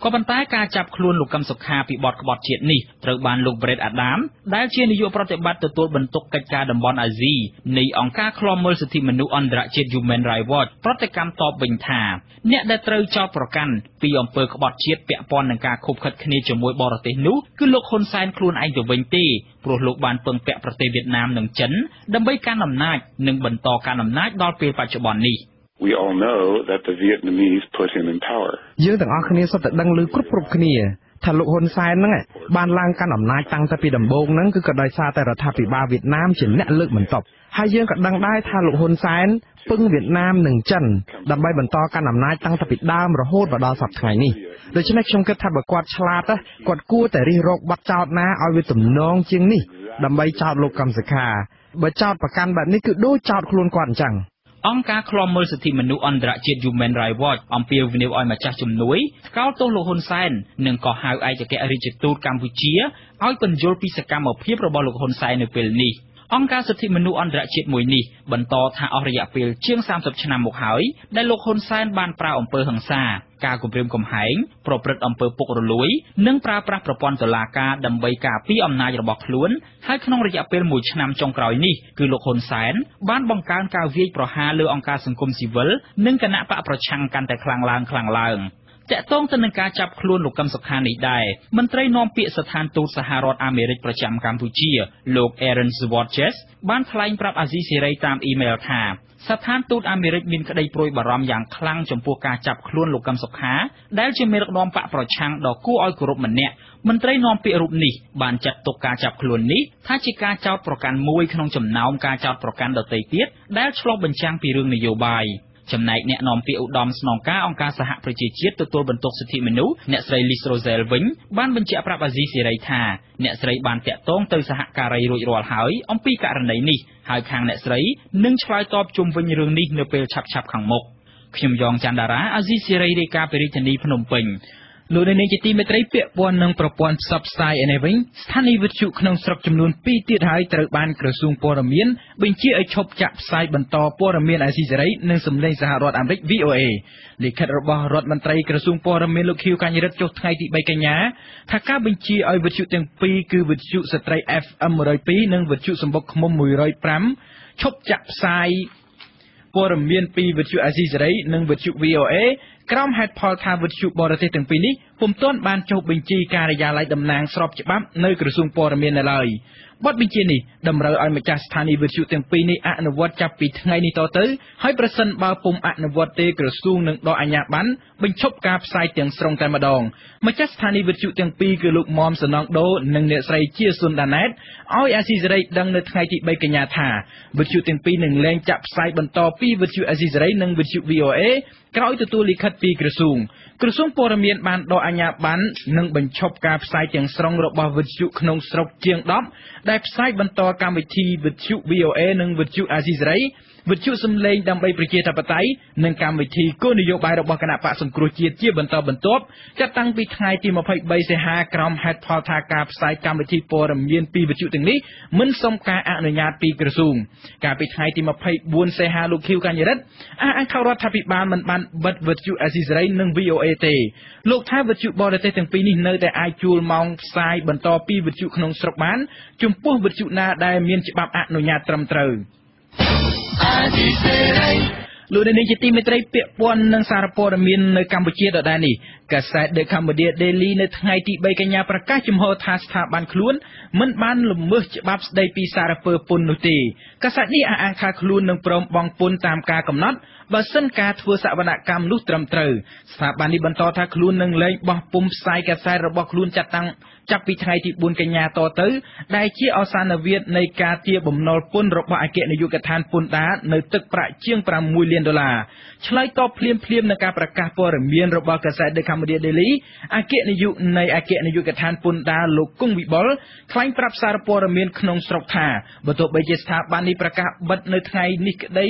ក៏ប៉ុន្តែការចាប់ខ្លួនលោកកឹមសុខាពីបទក្បត់ជាតិនេះត្រូវបានលោក Brett Adam ដែលជានាយកប្រតិបត្តិទទួលបន្ទុកកិច្ចការតំបន់អាស៊ីនៃអង្គការឃ្លាំមើលសិទ្ធិមនុស្សអន្តរជាតិ Human Rights Watch ប្រតិកម្មតបវិញថាអ្នកដែលត្រូវចោទប្រកាន់ពីអំពើក្បត់ជាតិពាក់ព័ន្ធនឹងការខុបខិតគ្នាជាមួយបរទេសនោះគឺលោកហ៊ុនសែនខ្លួនឯងទៅវិញទេព្រោះលោកបានពឹងពាក់ប្រទេសវៀតណាមនិងចិនដើម្បីកាន់អំណាចនិងបន្តកាន់អំណាចដល់ពេលបច្ចុប្បន្ននេះ We all know that the Vietnamese put him in power. យើងទាំងអស់គ្នាសុទ្ធតែដឹងឮគ្រប់គ្រប់គ្នាថាលោកហ៊ុនសែនហ្នឹងបានឡើងកាន់អំណាចតាំងតែពីដំបូងហ្នឹងគឺក៏ដោយសារតែរដ្ឋាភិបាលវៀតណាមជាអ្នកលើកបន្ទប់ហើយយើងក៏ដឹងដែរថាលោកហ៊ុនសែនពឹងវៀតណាមនិងចិនដើម្បីបន្តកាន់អំណាចតាំងតែពីដើមរហូតមកដល់សប្តាហ៍ថ្ងៃនេះដូច្នេះខ្ញុំគិតថាបើគាត់ឆ្លាតគាត់គួរតែរិះរកបាត់ចោតណាឲ្យវាទំនងជាងនេះដើម្បីចោតលោកកឹមសុខាបើចោតប្រកាន់បែបនេះគឺដូចចោតខ្លួនគាត់អញ្ចឹងអង្គការឃ្លាំមើលសិទ្ធិមនុស្សអន្តរជាតិ Human Rights Watch អំពាវនាវឲ្យម្ចាស់ជំនួយថ្កោលទោសលោកហ៊ុនសែននិងក៏ហៅឯកអគ្គរដ្ឋទូតកម្ពុជាឲ្យពន្យល់ពីសកម្មភាពរបស់លោកហ៊ុនសែននៅពេលនេះអង្គការសិទ្ធិមនុស្សអន្តរជាតិមួយនេះបន្តថាអស់រយៈពេលជាងសាមសិបឆ្នាំមកហើយដែលលោកហ៊ុនសែនបានប្រើអំពើហិង្សាការគំរាមកំហែងប្រព្រឹត្តអំពើពុករលួយនិងប្រើប្រាស់ប្រព័ន្ធតុលាការដើម្បីការពារអំណាចរបស់ខ្លួនហើយក្នុងរយៈពេលមួយឆ្នាំចុងក្រោយនេះគឺលោកហ៊ុនសែនបានបង្កើនការវាយប្រហារលើអង្គការសង្គមស៊ីវិលនិងគណៈបកប្រឆាំងកាន់តែខ្លាំងឡើងខ្លាំងឡើងតាក់ទងទៅនឹងការចាប់ខ្លួនលោកកឹមសុខានេះដែរមន្ត្រីនាំពាក្យស្ថានទូតសហរដ្ឋអាមេរិកប្រចាំកម្ពុជាលោក Aaron Swartz បានថ្លែងប្រាប់អាស៊ីសេរីតាមអ៊ីមែលថាស្ថានទូតអាមេរិកមានក្តីព្រួយបារម្ភយ៉ាងខ្លាំងចំពោះការចាប់ខ្លួនលោកកឹមសុខាដែលជាមេដឹកនាំបកប្រឆាំងដ៏គួរឲ្យគោរពម្នាក់មន្ត្រីនាំពាក្យរូបនេះបានចាត់ទុកការចាប់ខ្លួននេះថាជាការចោទប្រកាន់មួយក្នុងចំណោមការចោទប្រកាន់ដទៃទៀតដែលឆ្លុះបញ្ចាំងពីរឿងនយោបាយចំណែកអ្នកនាំពាក្យឧត្តមស្នងការអង្គការសហប្រជាជាតិទទួលបន្ទុកសិទ្ធិមនុស្សអ្នកស្រី Liz Rosel វិញបានបញ្ជាក់ប្រាប់អាស៊ីសេរីថាអ្នកស្រីបានតាក់ទងទៅសហការីរួចរាល់ហើយអំពីករណីនេះហើយខាងអ្នកស្រីនឹងឆ្លើយតបជុំវិញរឿងនេះនៅពេលឆាប់ៗខាងមុខខ្ញុំយ៉ងច័ន្ទតារាអាស៊ីសេរីរាយការណ៍ពីរាជធានីភ្នំពេញលោកនាងជាទីមេត្រីពាក់ព័ន្ធនឹងប្រព័ន្ធផ្សព្វផ្សាយឯនេះវិញស្ថានីយ៍វិទ្យុក្នុងស្រុកចំនួនពីរទៀតហើយត្រូវបានក្រសួងព័ត៌មានបញ្ជាឲ្យឈប់ចាក់ផ្សាយបន្តព័ត៌មានអាស៊ីសេរីនិងសម្លេងសហរដ្ឋអាមេរិក V O A លិខិតរបស់រដ្ឋមន្ត្រីក្រសួងព័ត៌មានលោកខៀវកញ្ញរិទ្ធចុះថ្ងៃទីបីកញ្ញាថាការបញ្ជាឲ្យវិទ្យុទាំងពីរគឺវិទ្យុស្ត្រី F M មួយរយពីរនិងវិទ្យុសម្បុកឃ្មុំមួយរយប្រាំឈប់ចាក់ផ្សាយព័ត៌មានពីវិទ្យុអាស៊ីសេរីនិងវិទ្យុ V O A ក្រោមហេតុផលថាវិទ្យុបរទេសទាំងពីរនេះពុំទាន់បានចុះបញ្ជីការិយាល័យតំណាងស្របច្បាប់នៅក្រសួងព័ត៌មាននៅឡើយបទបញ្ជានេះតម្រូវឲ្យម្ចាស់ស្ថានីយ៍វិទ្យុទាំងពីរនេះអនុវត្តចាប់ពីថ្ងៃនេះតទៅហើយប្រសិនបើពុំអនុវត្តទេក្រសួងនឹងដកអាជ្ញាប័ណ្ណបញ្ឈប់ការផ្សាយទាំងស្រុងតែម្ដងម្ចាស់ស្ថានីយ៍វិទ្យុទាំងពីរគឺលោកមុំសនងដូនិងអ្នកស្រីជាសុនដាណែតឲ្យអាស៊ីសេរីដឹងនៅថ្ងៃទីបីកញ្ញាថាវិទ្យុទាំងពីរនឹងលែងចាក់ផ្សាយបន្តពីវិទ្យុអាស៊ីសេរីនិងវិទ្យុ V O A ក្រោយទទួលលិខិតពីក្រសួងក្រសួងព័ត៌មានបានដកអាជ្ញាប័ណ្ណនិងបញ្ឈប់ការផ្សាយទាំងស្រុងរបស់វិទ្យុក្នុងស្រុកជាងដប់ដែលផ្សាយបន្តកម្មវិធីវិទ្យុ V O A និងវិទ្យុអាស៊ីសេរីវិទ្យុសំឡេងដើម្បីប្រជាធិបតេយ្យនិងកម្មវិធីគោលនយោបាយរបស់គណៈបកសង្គ្រោះជាតិជាបន្តបន្ទាប់ចាត់តាំងពីថ្ងៃទីម្ភៃបីសីហាក្រោមហេតុផលថាការផ្សាយកម្មវិធីព័ត៌មានពីវិទ្យុទាំងនេះមិនសុំការអនុញ្ញាតពីក្រសួងកាលពីថ្ងៃទីម្ភៃបួនសីហាលោកខៀវកញ្ញរិទ្ធអះអាងថារដ្ឋាភិបាលមិនបានបិទវិទ្យុអាស៊ីសេរីនិង V O A ទេលោកថាវិទ្យុបរទេសទាំងពីរនេះនៅតែអាចជួលម៉ោងផ្សាយបន្តពីវិទ្យុក្នុងស្រុកបានចំពោះវិទ្យុណាដែលមានច្បាប់អនុញ្ញាតត្រឹមត្រូវលោកនាងជាទីមេត្រីពាក់ព័ន្ធនឹងសារព័ត៌មាននៅកម្ពុជាដដែលនេះកាសែត The Cambodia Daily នៅថ្ងៃទីបីកញ្ញាប្រកាសជំហរថាស្ថាប័នខ្លួនមិនបានល្មើសច្បាប់ស្ដីពីសារពើពន្ធនោះទេកាសែតនេះអះអាងថាខ្លួននឹងព្រមបង់ពន្ធតាមការកំណត់បើសិនការធ្វើសវនកម្មនោះត្រឹមត្រូវស្ថាប័ននេះបន្តថាខ្លួននឹងលែងបោះពុម្ពផ្សាយកាសែតរបស់ខ្លួនចាត់តាំងចាប់ពីថ្ងៃទីបួនកញ្ញាតទៅដែលជាអសានវិទ្យនៃការទារបំណុលពន្ធរបស់អគ្គនាយកដ្ឋានពន្ធដារនៅទឹកប្រាក់ជាងប្រាំមួយលានដុល្លារឆ្លើយតបភ្លាមភ្លាមនឹងការប្រកាសព័ត៌មានរបស់កាសែត The Cambodia Daily អគ្គនាយកនៃអគ្គនាយកដ្ឋានពន្ធដារលោកគង់វិបុលថ្លែងប្រាប់សារព័ត៌មានក្នុងស្រុកថាបើទោះបីជាស្ថាប័ននេះប្រកាសបិទនៅថ្ងៃនេះក្តី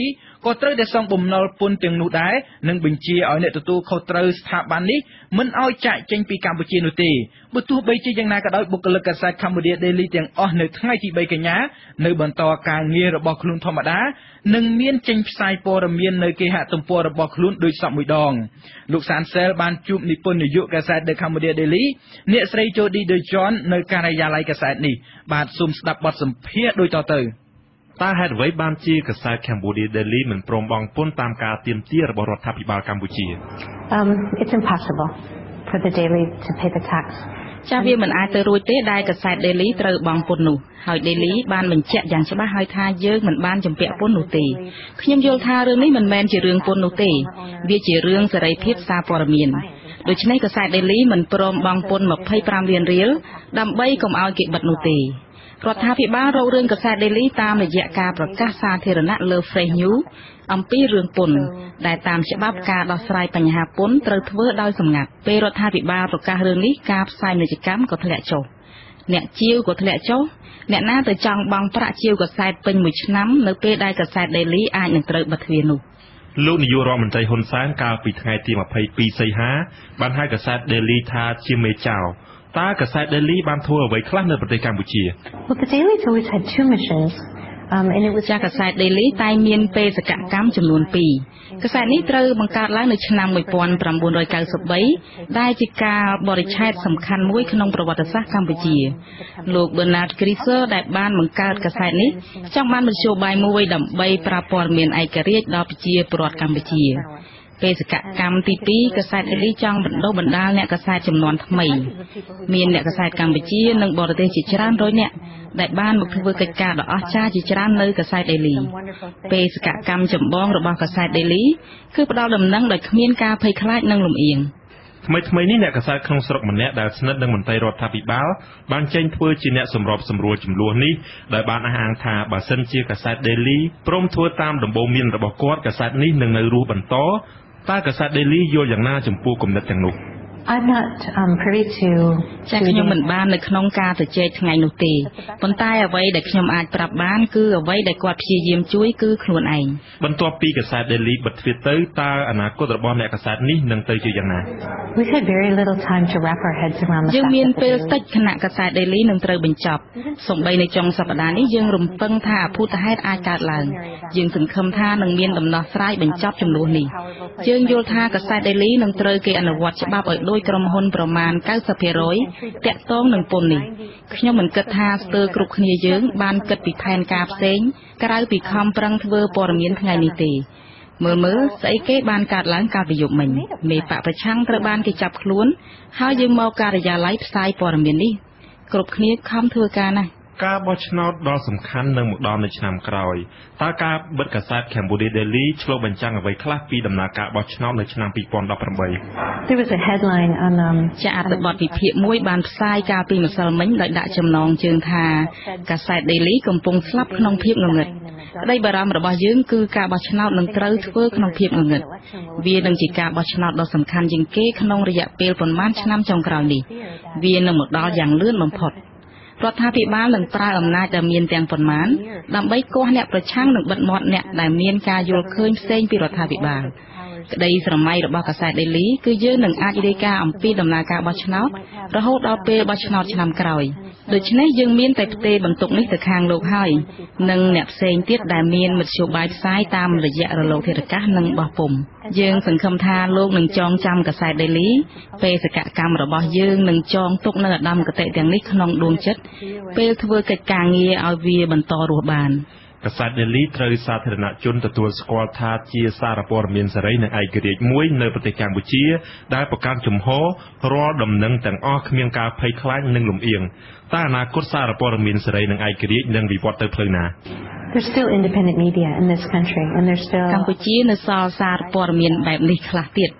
ក៏ត្រូវតែសងបំណុលពន្ធទាំងនោះដែរនិងបញ្ជាឲ្យអ្នកទទួលខុសត្រូវស្ថាប័ននេះមិនឲ្យចាកចេញពីកម្ពុជានោះទេបើទោះបីជាយ៉ាងណាក៏ដោយបុគ្គលិកកាសែត Cambodia Daily ទាំងអស់នៅថ្ងៃទី3កញ្ញានៅបន្តការងាររបស់ខ្លួនធម្មតានិងមានចេញផ្សាយព័ត៌មាននៅគេហទំព័ររបស់ខ្លួនដោយសពមួយដងលោកសានសែលបានជួបនិពន្ធនាយកកាសែត The Cambodia Daily អ្នកស្រី Jody De John នៅការិយាល័យកាសែតនេះបាទសូមស្ដាប់បទសម្ភាសន៍ដូចតទៅតើហេតុអ្វីបានជាកាសែត Cambodia Daily មិនព្រមបង់ពន្ធតាមការទាមទាររបស់រដ្ឋាភិបាលកម្ពុជា Um it's impossible for the Daily to pay the tax ចាស់វាមិនអាចទៅរួចទេដែលកាសែត Daily ត្រូវបង់ពន្ធនោះហើយ Daily បានបញ្ជាក់យ៉ាងច្បាស់ហើយថាយើងមិនបានជំពាក់ពន្ធនោះទេខ្ញុំយល់ថារឿងនេះមិនមែនជារឿងពន្ធនោះទេវាជារឿងសេរីភាពសារព័ត៌មានដូច្នេះកាសែត Daily មិនព្រមបង់ពន្ធម្ភៃប្រាំលានរៀលដើម្បីកុំឲ្យគេបិទនោះទេរដ្ឋាភិបាលរករឿងកាសែត Daily តាមរយៈការប្រកាសសាធារណៈលើ Fresh News អំពីរឿងពន្ធដែលតាមច្បាប់ការដោះស្រាយបញ្ហាពន្ធត្រូវធ្វើដោយសម្ងាត់ពេលរដ្ឋាភិបាលប្រកាសរឿងនេះការផ្សាយពាណិជ្ជកម្មក៏ធ្លាក់ចុះអ្នកជាវក៏ធ្លាក់ចុះអ្នកណាទៅចង់បង់ប្រាក់ជាវកាសែតពេញមួយឆ្នាំនៅពេលដែលកាសែត Daily អាចនឹងត្រូវបិទទ្វារនោះលោកនាយករដ្ឋមន្ត្រីហ៊ុនសែនកាលពីថ្ងៃទីម្ភៃពីរសីហាបានហៅកាសែត Daily ថាជាមេចៅតើកាសែត Daily បានធ្វើអ្វីខ្លះនៅប្រទេសកម្ពុជា Well the Daily's always had two missions Um, and it was ចាកាសែត Daily តែមានបេសកកម្មចំនួនពីរកាសែតនេះត្រូវបង្កើតឡើងនៅឆ្នាំnineteen ninety-threeដែលជាការបរិច្ឆេទសំខាន់មួយក្នុងប្រវត្តិសាស្ត្រកម្ពុជាលោក Bernard Kreiser ដែលបានបង្កើតកាសែតនេះចង់បានមធ្យោបាយមួយដើម្បីប្រើព័ត៌មានឯករាជ្យដល់ប្រជាពលរដ្ឋកម្ពុជាបេសកកម្មទីពីរកាសែត Daily ចង់បណ្ដុះបណ្ដាលអ្នកកាសែតចំនួនថ្មីមានអ្នកកាសែតកម្ពុជានិងបរទេសជាច្រើនរយនាក់ដែលបានមកធ្វើកិច្ចការដ៏អស្ចារ្យជាច្រើននៅកាសែត Daily បេសកកម្មចម្បងរបស់កាសែត Daily គឺផ្ដល់ដំណឹងដោយគ្មានការភ័យខ្លាចនិងលំអៀងថ្មីថ្មីនេះអ្នកកាសែតក្នុងស្រុកម្នាក់ដែលស្និទ្ធនឹងមន្ត្រីរដ្ឋាភិបាលបានចេញធ្វើជាអ្នកសម្របសម្រួលចំនួននេះដែលបានអះអាងថាបើសិនជាកាសែត Daily ព្រមធ្វើតាមដំបូន្មានរបស់គាត់កាសែតនេះនឹងនៅរស់បន្តតើកាសែត Daily យល់យ៉ាងណាចំពោះគំនិតទាំងនោះ I'm not um, privy to ចាខ្ញុំមិនបាននៅក្នុងការទៅជែកថ្ងៃនោះទេប៉ុន្តែអ្វីដែលខ្ញុំអាចប្រាប់បានគឺអ្វីដែលគាត់ព្យាយាមជួយគឺខ្លួនឯងបន្ទាប់ពីកាសែត Daily បិទទ្វារទៅតើអនាគតរបស់អ្នកកាសែតនេះនឹងទៅជាយ៉ាងណា We had very little time to wrap our heads around the fact យើងមានពេលតិចគណៈកាសែត Daily នឹងត្រូវបញ្ចប់សូម្បីនៅចុងសប្តាហ៍នេះយើងរំពឹងថាអភូតហេតុអាចកើតឡើងយើងសង្ឃឹមថានឹងមានដំណោះស្រាយបញ្ចប់ចំនួននេះយើងយល់ថាកាសែត Daily នឹងត្រូវគេអនុវត្តច្បាប់ឲ្យដោយក្រុមហ៊ុនប្រមាណninety percent តាក់ទងនឹងពន្ធនេះខ្ញុំមិនគិតថាស្ទើរគ្រប់គ្នាយើងបានគិតពីផែនការផ្សេងក្រៅពីខំប្រឹងធ្វើព័ត៌មានថ្ងៃនេះទេមើលមើលស្អីគេបានកើតឡើងកាលពីយប់មិញមេបកប្រឆាំងត្រូវបានគេចាប់ខ្លួនហើយយើងមកការិយាល័យផ្សាយព័ត៌មាននេះគ្រប់គ្នាខំធ្វើការណាស់ការបោះឆ្នោតដ៏សំខាន់នឹងមកដល់នៅឆ្នាំក្រោយតើការបិទកាសែត Cambodia Daily ឆ្លុះបញ្ចាំងអ្វីខ្លះពីដំណើរការបោះឆ្នោតនៅឆ្នាំtwo thousand eighteen There was a headline on um ជាអត្ថបទវិភាគមួយបានផ្សាយកាលពីម្សិលមិញដោយដាក់ចំណងជើងថាកាសែត Daily កំពុងស្លាប់ក្នុងភាពងងឹតក្តីបារម្ភរបស់យើងគឺការបោះឆ្នោតនឹងត្រូវធ្វើក្នុងភាពងងឹតវានឹងជាការបោះឆ្នោតដ៏សំខាន់ជាងគេក្នុងរយៈពេលប្រមាណឆ្នាំចុងក្រោយនេះវានឹងមកដល់យ៉ាងលឿនបំផុតរដ្ឋាភិបាលនឹងប្រើអំណាចដែលមានទាំងប៉ុន្មានដើម្បីគាស់អ្នកប្រឆាំងនិងបិទមាត់អ្នកដែលមានការយល់ឃើញផ្សេងពីរដ្ឋាភិបាលក្តីស្រមៃរបស់កាសែត Daily គឺយើងនឹងអាចរាយការណ៍អំពីដំណើរការបោះឆ្នោតរហូតដល់ពេលបោះឆ្នោតឆ្នាំក្រោយដូច្នេះយើងមានតែផ្ទេរបន្ទុកនេះទៅខាងលោកហើយនិងអ្នកផ្សេងទៀតដែលមានមធ្យោបាយផ្សាយតាមរយៈរលកធាតុអាកាសនិងបោះពុម្ពយើងសង្ឃឹមថាលោកនឹងចងចាំកាសែត Daily បេសកកម្មរបស់យើងនឹងចងទុកនៅឧត្តមគតិទាំងនេះក្នុងដួងចិត្តពេលធ្វើកិច្ចការងារឲ្យវាបន្តរស់បានកាសែត Daily ត្រូវសាធារណជនទទួលស្គាល់ថាជាសារព័ត៌មានសេរីនិងឯករាជ្យមួយនៅប្រទេសកម្ពុជាដែលប្រកាន់ជំហររាល់ដំណឹងទាំងអស់គ្មានការភ័យខ្លាចនិងលំអៀងតែអនាគតសារព័ត៌មានសេរីនិងឯករាជ្យនឹងវិវត្តទៅផ្លូវណា There's still independent media in this country and there's still កម្ពុជានៅសល់សារព័ត៌មានបែបនេះខ្លះទៀត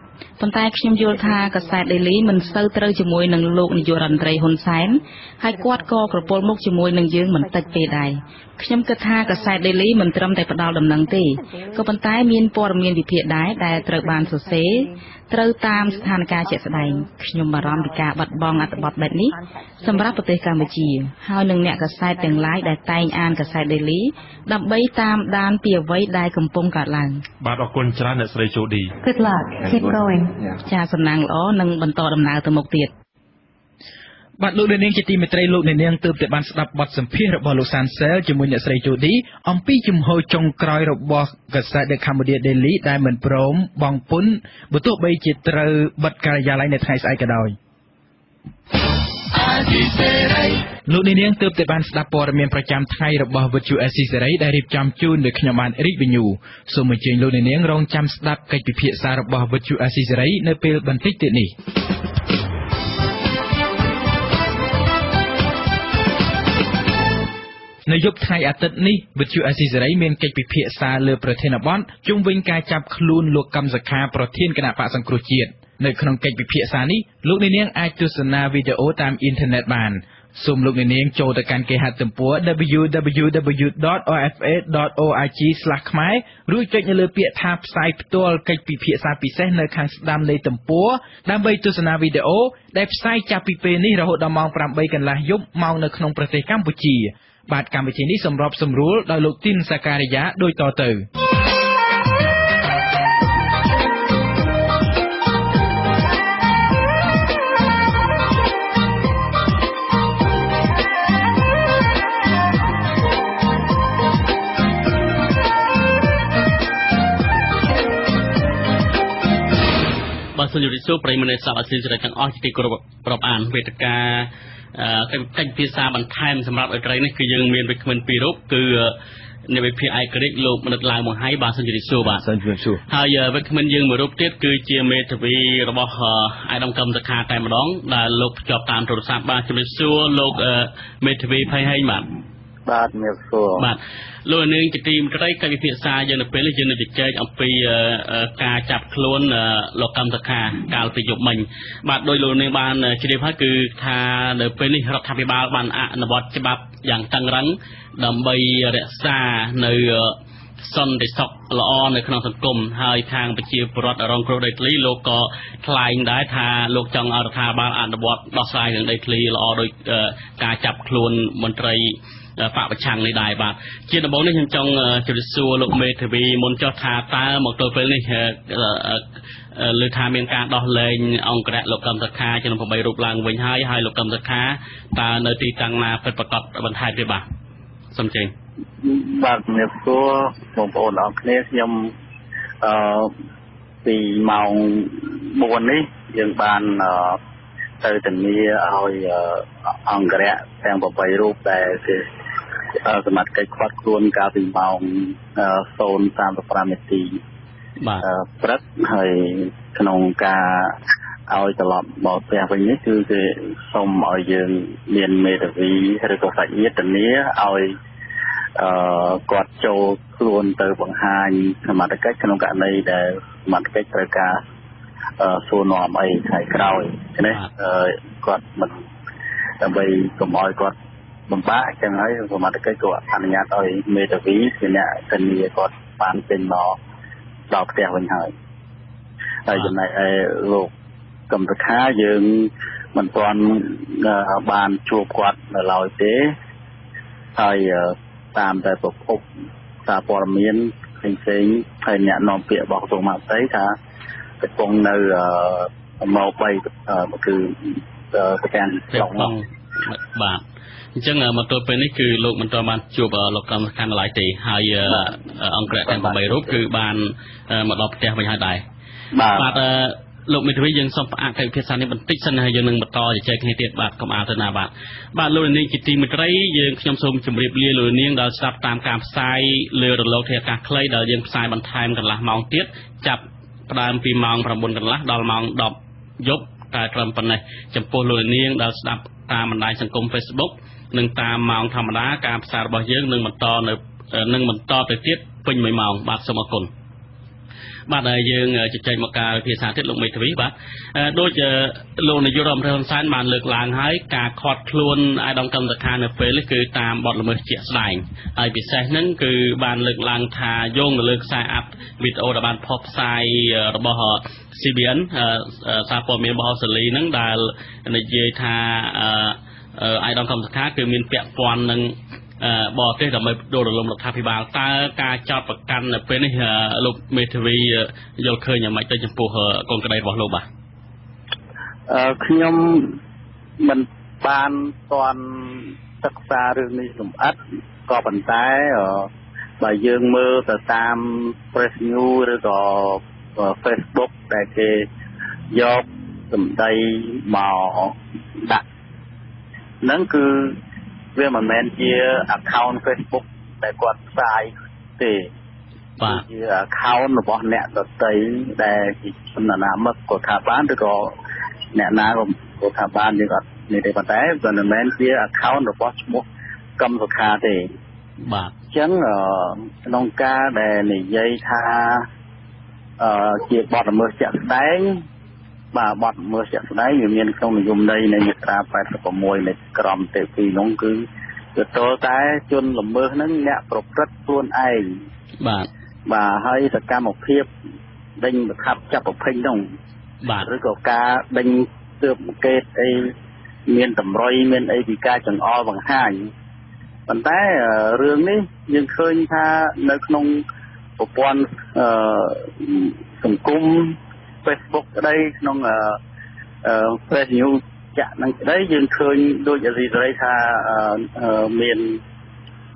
ប៉ុន្តែខ្ញុំយល់ថាកាសែត Daily មិនសូវត្រូវជាមួយនឹងលោកនាយករដ្ឋមន្ត្រីហ៊ុនសែនហើយគាត់ក៏ក្រពុលមុខជាមួយនឹងយើងមិនតិចទេដែរខ្ញុំគិតថាកាសែត Daily មិនត្រឹមតែផ្ដល់ដំណឹងទេក៏ប៉ុន្តែមានព័ត៌មានវិភាគដែរដែលត្រូវបានសរសេរត្រូវតាមស្ថានភាពជាក់ស្ដែងខ្ញុំបារម្ភពីការបាត់បង់អត្ថបទបែបនេះសម្រាប់ប្រទេសកម្ពុជាហើយនឹងអ្នកកាសែតទាំងឡាយដែលតែងអានកាសែត Daily ដើម្បីតាមដានពីអ្វីដែលកំពុងកើតឡើងបាទអរគុណច្រើនអ្នកស្រី Jody Good luck. Keep going. ចាសសំណាងល្អនិងបន្តដំណើរទៅមុខទៀតបាទលោកនាងជាទីមេត្រីលោកនាងទើបតែបានស្ដាប់បទសម្ភាសន៍របស់លោកសានសែលជាមួយអ្នកស្រី Jody អំពីជំហរចុងក្រោយរបស់កាសែត The Cambodia Daily ដែលមិនព្រមបង់ពន្ធបើទោះបីជាត្រូវបិទការិយាល័យនៅថ្ងៃស្អែកក៏ដោយលោកនាងទើបតែបានស្ដាប់ព័ត៌មានប្រចាំថ្ងៃរបស់វិទ្យុ S C Series ដែលរៀបចំជូនដោយខ្ញុំបានរីកវិញ្ញូសូមអញ្ជើញលោកនាងរងចាំស្ដាប់កិច្ចពិភាក្សារបស់វិទ្យុ S C Series នៅពេលបន្តិចទៀតនេះនៅយប់ថ្ងៃអាទិត្យនេះវិទ្យុ S C Series មានកិច្ចពិភាក្សាលើប្រធានបទជុំវិញការចាប់ខ្លួនលោកកឹមសុខាប្រធានគណៈបក្សសង្គ្រោះជាតិនៅក្នុងកិច្ចពិភាក្សានេះលោកនាងអាចទស្សនាវីដេអូតាមអ៊ីនធឺណិតបានសូមលោកនាងចូលទៅកាន់គេហទំព័រ w w w dot o f a dot org slash ខ្មែររួចចុចនៅលើពាក្យថាផ្សាយផ្ទាល់កិច្ចពិភាក្សាពិសេសនៅខាងស្ដាំនៃទំព័រដើម្បីទស្សនាវីដេអូដែលផ្សាយចាប់ពីពេលនេះរហូតដល់ម៉ោងប្រាំបីកន្លះយប់ម៉ោងនៅក្នុងប្រទេសកម្ពុជាបាទកម្មវិធីនេះសម្របសម្រួលដោយលោកទីនសាការីយ៉ាដូចតទៅបាទសូមជម្រាបសួរប្រិយមិត្តអ្នកស្ដាប់អាស៊ីសេរីទាំងអស់ជាទីគោរពរាប់អានវេទិកាកិច្ចពិភាក្សាបន្ថែមសម្រាប់អក្រិយនេះគឺយើងមានវិក្កាមពីររូបគឺនៃវិភាគឯករាជ្យលោកមនិតឡាវមហៃបាទសូមជម្រាបសួរបាទសូមជម្រាបសួរហើយវិក្កាមយើងមួយរូបទៀតគឺជាមេធាវីរបស់អាយដាមកឹមសុខាតែម្ដងដែលលោកភ្ជាប់តាមទូរស័ព្ទបាទជម្រាបសួរលោកមេធាវីផៃហេងបាទបាទជំរាបសួរបាទលោកនាងជាទីមេត្រីកិច្ចពិភាក្សាយើងនៅពេលនេះយើងនឹងជជែកអំពីការចាប់ខ្លួនលោកកឹមសុខាកាលពីយប់មិញបាទដោយលោកនាងបានជ្រាបហើយគឺថានៅពេលនេះរដ្ឋាភិបាលបានអនុវត្តច្បាប់យ៉ាងតឹងរ៉ឹងដើម្បីរក្សានៅសន្តិសុខល្អនៅក្នុងសង្គមហើយខាងប្រជាពលរដ្ឋរងគ្រោះដីធ្លីលោកក៏ថ្លែងដែរថាលោកចង់ឲ្យរដ្ឋាភិបាលអនុវត្តដោះស្រាយរឿងដីធ្លីល្អដោយការចាប់ខ្លួនមន្ត្រីបកប្រឆាំងនេះដែរបាទជាដំបូងនេះខ្ញុំចង់ជម្រាបសួរលោកមេធាវីមុនចុះថាតើមកទល់ពេលនេះលើថាមានការដោះលែងអង្គរៈលោកកឹមសុខាចំនួនប្រាំបីរូបឡើងវិញហើយហើយលោកកឹមសុខាតើនៅទីតាំងណាពិតប្រាកដបន្ថែមទេបាទសូមជើញបាទជំរាបសួរបងប្អូនអរគ្នាខ្ញុំអឺពីម៉ោងបួននេះយើងបានទៅធានាឲ្យអង្គរៈទាំងប្រាំបីរូបដែលគឺសមត្ថកិច្ចខាត់ខ្លួនកាលពីម៉ោង ศูนย์ สามสิบห้า នាទីបាទព្រឹកហើយក្នុងការឲ្យត្រឡប់មកផ្ទះវិញនេះគឺគេសូមឲ្យយើងមានមេធាវីឬក៏សាច់ញាតិធានាឲ្យអឺគាត់ចូលខ្លួនទៅបង្ហាញសមត្ថកិច្ចក្នុងករណីដែលសមត្ថកិច្ចត្រូវការអឺសួរនាំអីថ្ងៃក្រោយនេះគាត់មិនដើម្បីកុំឲ្យគាត់បំបាក់ចឹងហើយសមត្ថកិច្ចក៏អនុញ្ញាតឲ្យមេធាវីជាអ្នកធានាគាត់បានចេញមកដល់ផ្ទះវិញហើយហើយចំណែកឯលោកកឹមសុខាយើងមិនទាន់បានជួបគាត់នៅឡើយទេហើយតាមតែប្រភពសារព័ត៌មានផ្សេងៗហើយអ្នកនាំពាក្យរបស់ក្រសួងមហាផ្ទៃថាកំពុងនៅម៉ោងបីគឺប្រកាន់ក្នុងបាទអញ្ចឹងមកទល់ពេលនេះគឺលោកមិនទាន់បានជួបលោកកឹមសុខានៅឡើយទេហើយអង្គរៈទាំងប្រាំបីរូបគឺបានមកដល់ផ្ទះវិញហើយដែរបាទលោកមេធាវីយើងសូមផ្អាកកិច្ចពិភាក្សានេះបន្តិចសិនហើយយើងនឹងបន្តជជែកគ្នាទៀតបាទកុំអាលទៅណាបាទបាទលោកនាងជាទីមេត្រីយើងខ្ញុំសូមជម្រាបលាលោកនាងដល់ស្ដាប់តាមការផ្សាយលើរលកធាតុអាកាសខ្លីដែលយើងផ្សាយបន្ថែមកន្លះម៉ោងទៀតចាប់ផ្ដើមពីម៉ោងប្រាំបួនកន្លះដល់ម៉ោងដប់យប់តែត្រឹមប៉ុណ្ណេះចំពោះលោកនាងដែលស្ដាប់តាមបណ្ដាញសង្គម Facebook និងតាមម៉ោងធម្មតាការផ្សាយរបស់យើងនឹងបន្តនៅនឹងបន្តទៅទៀតពេញមួយម៉ោងបាទសូមអរគុណបាទហើយយើងជជែកមកការភាសាទៀតលោកមេធាវីបាទដូចលោកនាយករដ្ឋមន្ត្រីហ៊ុនសែនបានលើកឡើងហើយការខាត់ខ្លួនអាយដាមកម្មសខានៅពេលនេះគឺតាមបទល្មើសជាក់ស្ដែងហើយពិសេសហ្នឹងគឺបានលើកឡើងថាយោងទៅលើខ្សែអាប់វីដេអូដែលបានផុសផ្សាយរបស់ ซี บี เอ็น សារព័ត៌មានរបស់អូស្ត្រាលីហ្នឹងដែលនិយាយថាអាយដាមកម្មសខាគឺមានពាក់ព័ន្ធនឹងបរទេសដើម្បីដួលរលំរដ្ឋាភិបាលតើការចោទប្រកាន់នៅពេលនេះលោកមេធាវីយល់ឃើញយ៉ាងម៉េចទៅចំពោះកូនក្តីរបស់លោកបាទអឺខ្ញុំមិនបានទាន់សិក្សារឿងនេះលម្អិតក៏ប៉ុន្តែបើយើងមើលទៅតាម Press News ឬក៏ Facebook ដែលគេយកសម្ដីមកដាក់ហ្នឹងគឺវាមិនមែនជា account Facebook ដែលគាត់ផ្សាយទេបាទជា account របស់អ្នកដទៃដែលជាជនអនាមិកគាត់ថាបានឬក៏អ្នកណាក៏គាត់ថាបានយើងអត់នេះទេប៉ុន្តែវាមិនមែនជា account របស់ឈ្មោះកម្មសុខាទេបាទអញ្ចឹងក្នុងការដែលនិយាយថាអឺជាបទល្មើសជាក់ស្ដែងបាទបទល្មើសជាក់ស្ដែងវាមានក្នុងនិយមន័យនៃមាត្រាแปดสิบหกនៃក្រមទេពីនោះគឺទៅតតែជនល្មើសហ្នឹងអ្នកប្រព្រឹត្តខ្លួនឯងបាទបាទហើយសកម្មភាពដេញប្រខាប់ចាប់ប្រភេញនោះបាទឬក៏ការដេញទើបកេតអីមានតម្រុយមានអីពីការចង្អុលបង្ហាញប៉ុន្តែរឿងនេះយើងឃើញថានៅក្នុងប្រព័ន្ធសង្គម Facebook ក្តីក្នុងអឺ Press News ចាក់នឹងក្តីយើងឃើញដូចអាស៊ីសេរីថាមានគេ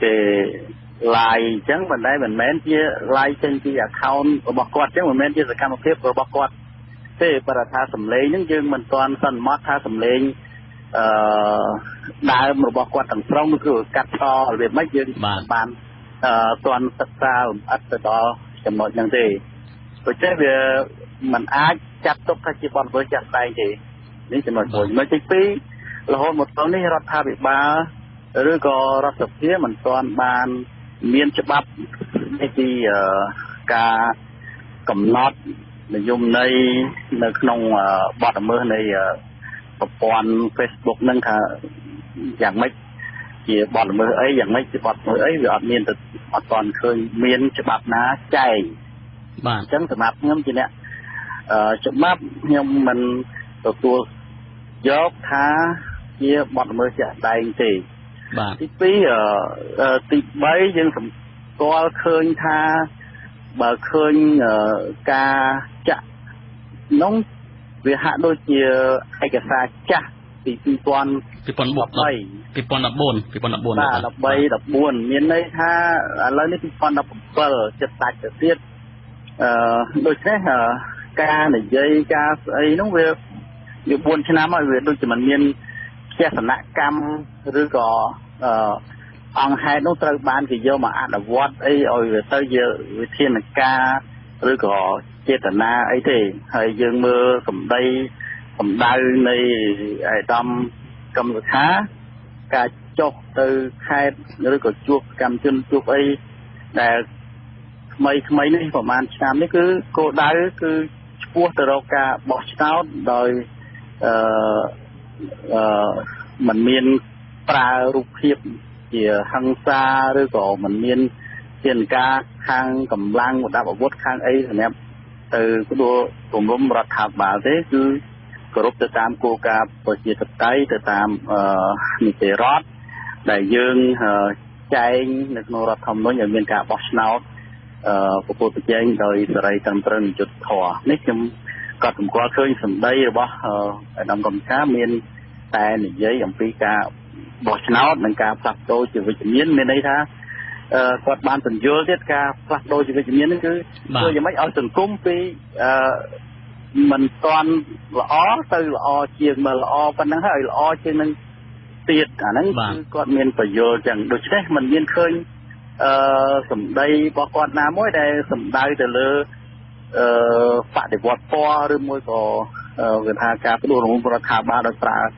live អញ្ចឹងប៉ុន្តែមិនមែនជា live ចេញពី account របស់គាត់អញ្ចឹងមិនមែនជាសកម្មភាពរបស់គាត់ទេប៉ុន្តែថាសម្លេងហ្នឹងយើងមិនទាន់សន្មតថាសម្លេងអឺដើមរបស់គាត់ទាំងស្រុងគឺកាត់តរបៀបម៉េចយើងបានអឺទាន់សិក្សាលម្អិតទៅដល់ចំណុចហ្នឹងទេដូច្នេះវាมันអាចចាត់ទុកថាជាបទល្មើសចាស់ស្ដែងទេនេះចំណុចមួយចំណុចទីពីររហូតមកដល់នេះរដ្ឋាភិបាលឬក៏រដ្ឋសភាមិនទាន់បានមានច្បាប់នៃពីការកំណត់និយមន័យនៅក្នុងបទល្មើសនៃប្រព័ន្ធ Facebook ហ្នឹងថាយ៉ាងម៉េចជាបទល្មើសអីយ៉ាងម៉េចជាបទល្មើសអីវាអត់មានទៅអត់ទាន់ឃើញមានច្បាប់ណាចែងបាទអញ្ចឹងសម្រាប់ខ្ញុំជាអ្នកអឺច្បាប់ខ្ញុំមិនទទួលយកថាជាបទល្មើសជាក់ស្ដែងទេបាទទីពីរអឺទីបីយើងសម្គាល់ឃើញថាបើឃើញការចាក់នោះវាហាក់ដូចជាឯកសារចាស់ពីពីរពាន់ពីរពាន់ដប់បីពីរពាន់ដប់បួនពីរពាន់ដប់បួនបាទដប់បីដប់បួនមានន័យថាឥឡូវនេះពីរពាន់ដប់bảyចិត្តដាច់ទៅទៀតអឺដូច្នេះការនិយាយការស្អីនោះវាវាបួនឆ្នាំហើយវាដូចជាមិនមានចេតនកម្មឬក៏អឺអង្គហេតុនោះត្រូវបានគេយកមកអនុវត្តអីឲ្យវាទៅជាវិធានការឬក៏ចេតនាអីទេហើយយើងមើលសម្ដីសម្ដៅនៃអាយដាមកម្មសុខាការចុះទៅខេត្តឬក៏ជួបកម្មជនជួបអីដែលថ្មីថ្មីនេះប្រហែលឆ្នាំនេះគឺគោលដៅគឺឆ្ពោះទៅរកការបោះឆ្នោតដោយអឺអឺมันមានប្រើរូបភាពជាហិង្សាឬក៏มันមានជាការខាងកម្លាំងមដាប់អាវុធខាងអីសម្រាប់ទៅផ្ដួលគម្រមរដ្ឋាភិបាលទេគឺគោរពទៅតាមគោលការណ៍ប្រជាធិបតេយ្យទៅតាមអឺនីតិរដ្ឋដែលយើងចែងនៅក្នុងរដ្ឋធម្មនុញ្ញឲ្យមានការបោះឆ្នោតអឺប្រកួតប្រជែងដោយសេរីត្រឹមត្រូវនិងយុត្តិធម៌នេះខ្ញុំក៏សម្គាល់ឃើញសម្ដីរបស់អាដាមកម្មការមានតែនិយាយអំពីការបោះឆ្នោតនិងការផ្លាស់ប្ដូរជាវិជ្ជមានមានន័យថាអឺគាត់បានបញ្យល់ទៀតការផ្លាស់ប្ដូរជាវិជ្ជមាននេះគឺធ្វើយ៉ាងម៉េចឲ្យសង្គមពីអឺមិនតាន់ល្អទៅល្អជាងមើលល្អប៉ុណ្ណឹងហើយល្អជាងនឹងទៀតអាហ្នឹងគឺគាត់មានបញ្យល់ចឹងដូច្នេះมันមានឃើញអឺសម្ដីរបស់គាត់ណាមួយដែលសម្ដៅទៅលើអឺបដិវត្តពណ៌ឬមួយក៏គេថាការផ្ដួលរំលំរដ្ឋាភិបាលដោយប្រើ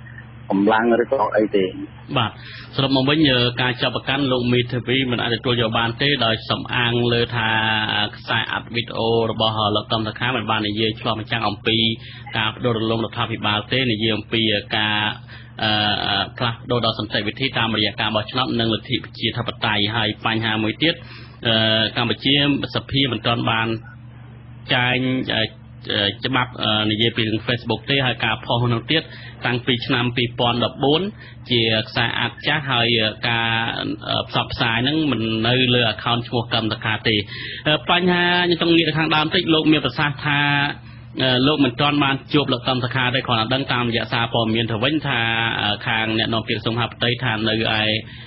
កម្លាំងឬក៏អីទេបាទសរុបមកវិញការចាប់ប្រកាន់លោកមេធាវីមិនអាចទទួលយកបានទេដោយសំអាងលើថាខ្សែអត្ថវីដេអូរបស់លោកកឹមសុខាមិនបាននិយាយឆ្លុះបញ្ចាំងអំពីការបដូររលំរដ្ឋាភិបាលទេនិយាយអំពីការអឺផ្លាស់ប្ដូរដល់សន្តិវិធីតាមរយៈការបោះឆ្នោតនិងលទ្ធិប្រជាធិបតេយ្យហើយបញ្ហាមួយទៀតអឺកម្ពុជាសភាមិនទាន់បានចែងច្បាប់និយាយពីរឿង Facebook ទេហើយការផុសនោះទៀតតាំងពីឆ្នាំពីរពាន់ដប់បួនជាខ្សែអាចចាស់ហើយការផ្សព្វផ្សាយហ្នឹងមិននៅលើ account ឈ្មោះកម្មតខាទេបញ្ហាខ្ញុំចង់ងាកទៅខាងដើមតិចលោកមានប្រសាសន៍ថាលោកមិនទាន់បានជួបលោកកម្មតខាទេគ្រាន់តែដឹងតាមរយៈសារព័ត៌មានទៅវិញថាខាងអ្នកនាំពាក្យក្រសួងមហាផ្ទៃថានៅឯ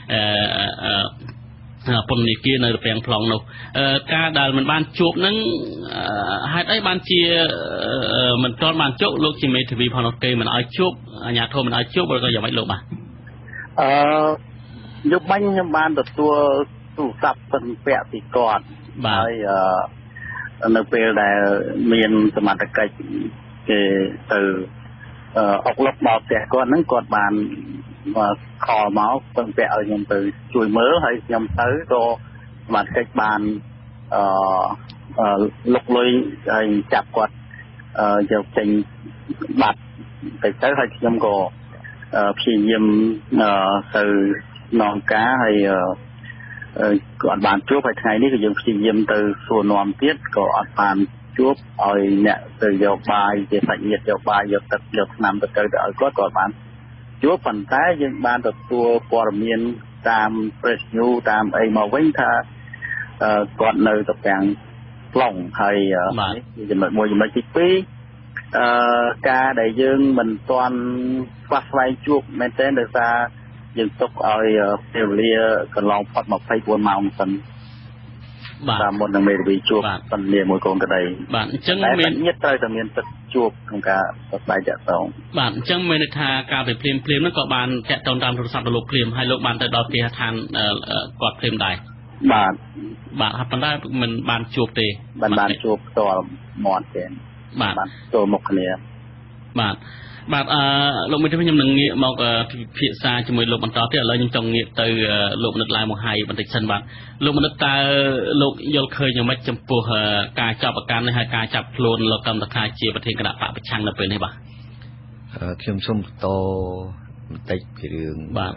ពន្ធនាគារនៅរពាំង ប្លង់នោះការដែលមិនបានជួបនឹងហេតុអីបានជាមិនទាន់បានជួបលោកជាមេធាវីផងនោះទេមិនឲ្យជួបអាជ្ញាធរមិនឲ្យជួបឬក៏យ៉ាងម៉េចលោកបាទអឺយុបបាញ់ខ្ញុំបានទទួលទូរស័ព្ទពឹងពាក់ពីគាត់ហើយនៅពេលដែលមានសមត្ថកិច្ចគេទៅអុកលុកដល់ផ្ទះគាត់ហ្នឹងគាត់បានខលមកពឹងពាក់ឲ្យខ្ញុំទៅជួយមើលហើយខ្ញុំទៅក៏សមាជិកបានអឺលុកលុយហើយចាប់គាត់យកចេញបាត់ទៅទៅហើយខ្ញុំក៏ព្យាយាមទៅនងការហើយគាត់បានជួបហើយថ្ងៃនេះក៏យើងព្យាយាមទៅសួរនាំទៀតក៏អត់បានជួបឲ្យអ្នកទៅយកបាយជាសាច់ញាតិយកបាយយកទឹកយកថ្នាំទៅទៅឲ្យគាត់ក៏បានជួបប៉ុន្តែយើងបានទទួលព័ត៌មានតាម press news តាមអីមកវិញថាគាត់នៅទៅទាំងប្លង់ហើយនេះចំណុចមួយចំណុចទីពីរអឺការដែលយើងមិនទាន់ស្វះស្វែងជួបមែនទែនដោយសារយើងទុកឲ្យពេលវេលាកន្លងផុតម្ភៃបួនម៉ោងសិនតាមមុននឹងមេធាវីជួបពលនាមួយកូនក្តីបាទអញ្ចឹងមានញាតិត្រូវតែមានទឹកជួបក្នុងការសប្បាយចាក់តងបាទអញ្ចឹងមានន័យថាការទៅភ្លាមភ្លាមហ្នឹងក៏បានចាក់តងតាមទូរស័ព្ទលោកភ្លាមហើយលោកបានទៅដល់គេហដ្ឋានគាត់ភ្លាមដែរបាទបាទប៉ុន្តែមិនបានជួបទេបានបានជួបផ្ទាល់មាត់ទេបាទទល់មុខគ្នាបាទបាទអឺលោកមេធាវីខ្ញុំនឹងងាកមកពិភាក្សាជាមួយលោកបន្តទៀតឥឡូវខ្ញុំចង់ងាកទៅលោកមនិតឡើងមកហើយបន្តិចសិនបាទលោកមនិតតើលោកយល់ឃើញយ៉ាងម៉េចចំពោះការចាប់ប្រកាន់នេះហើយការចាប់ខ្លួនលោកកម្មតខាជាប្រធានគណៈបកប្រឆាំងនៅពេលនេះបាទខ្ញុំសូមបន្តបន្តិចពីរឿងបាទ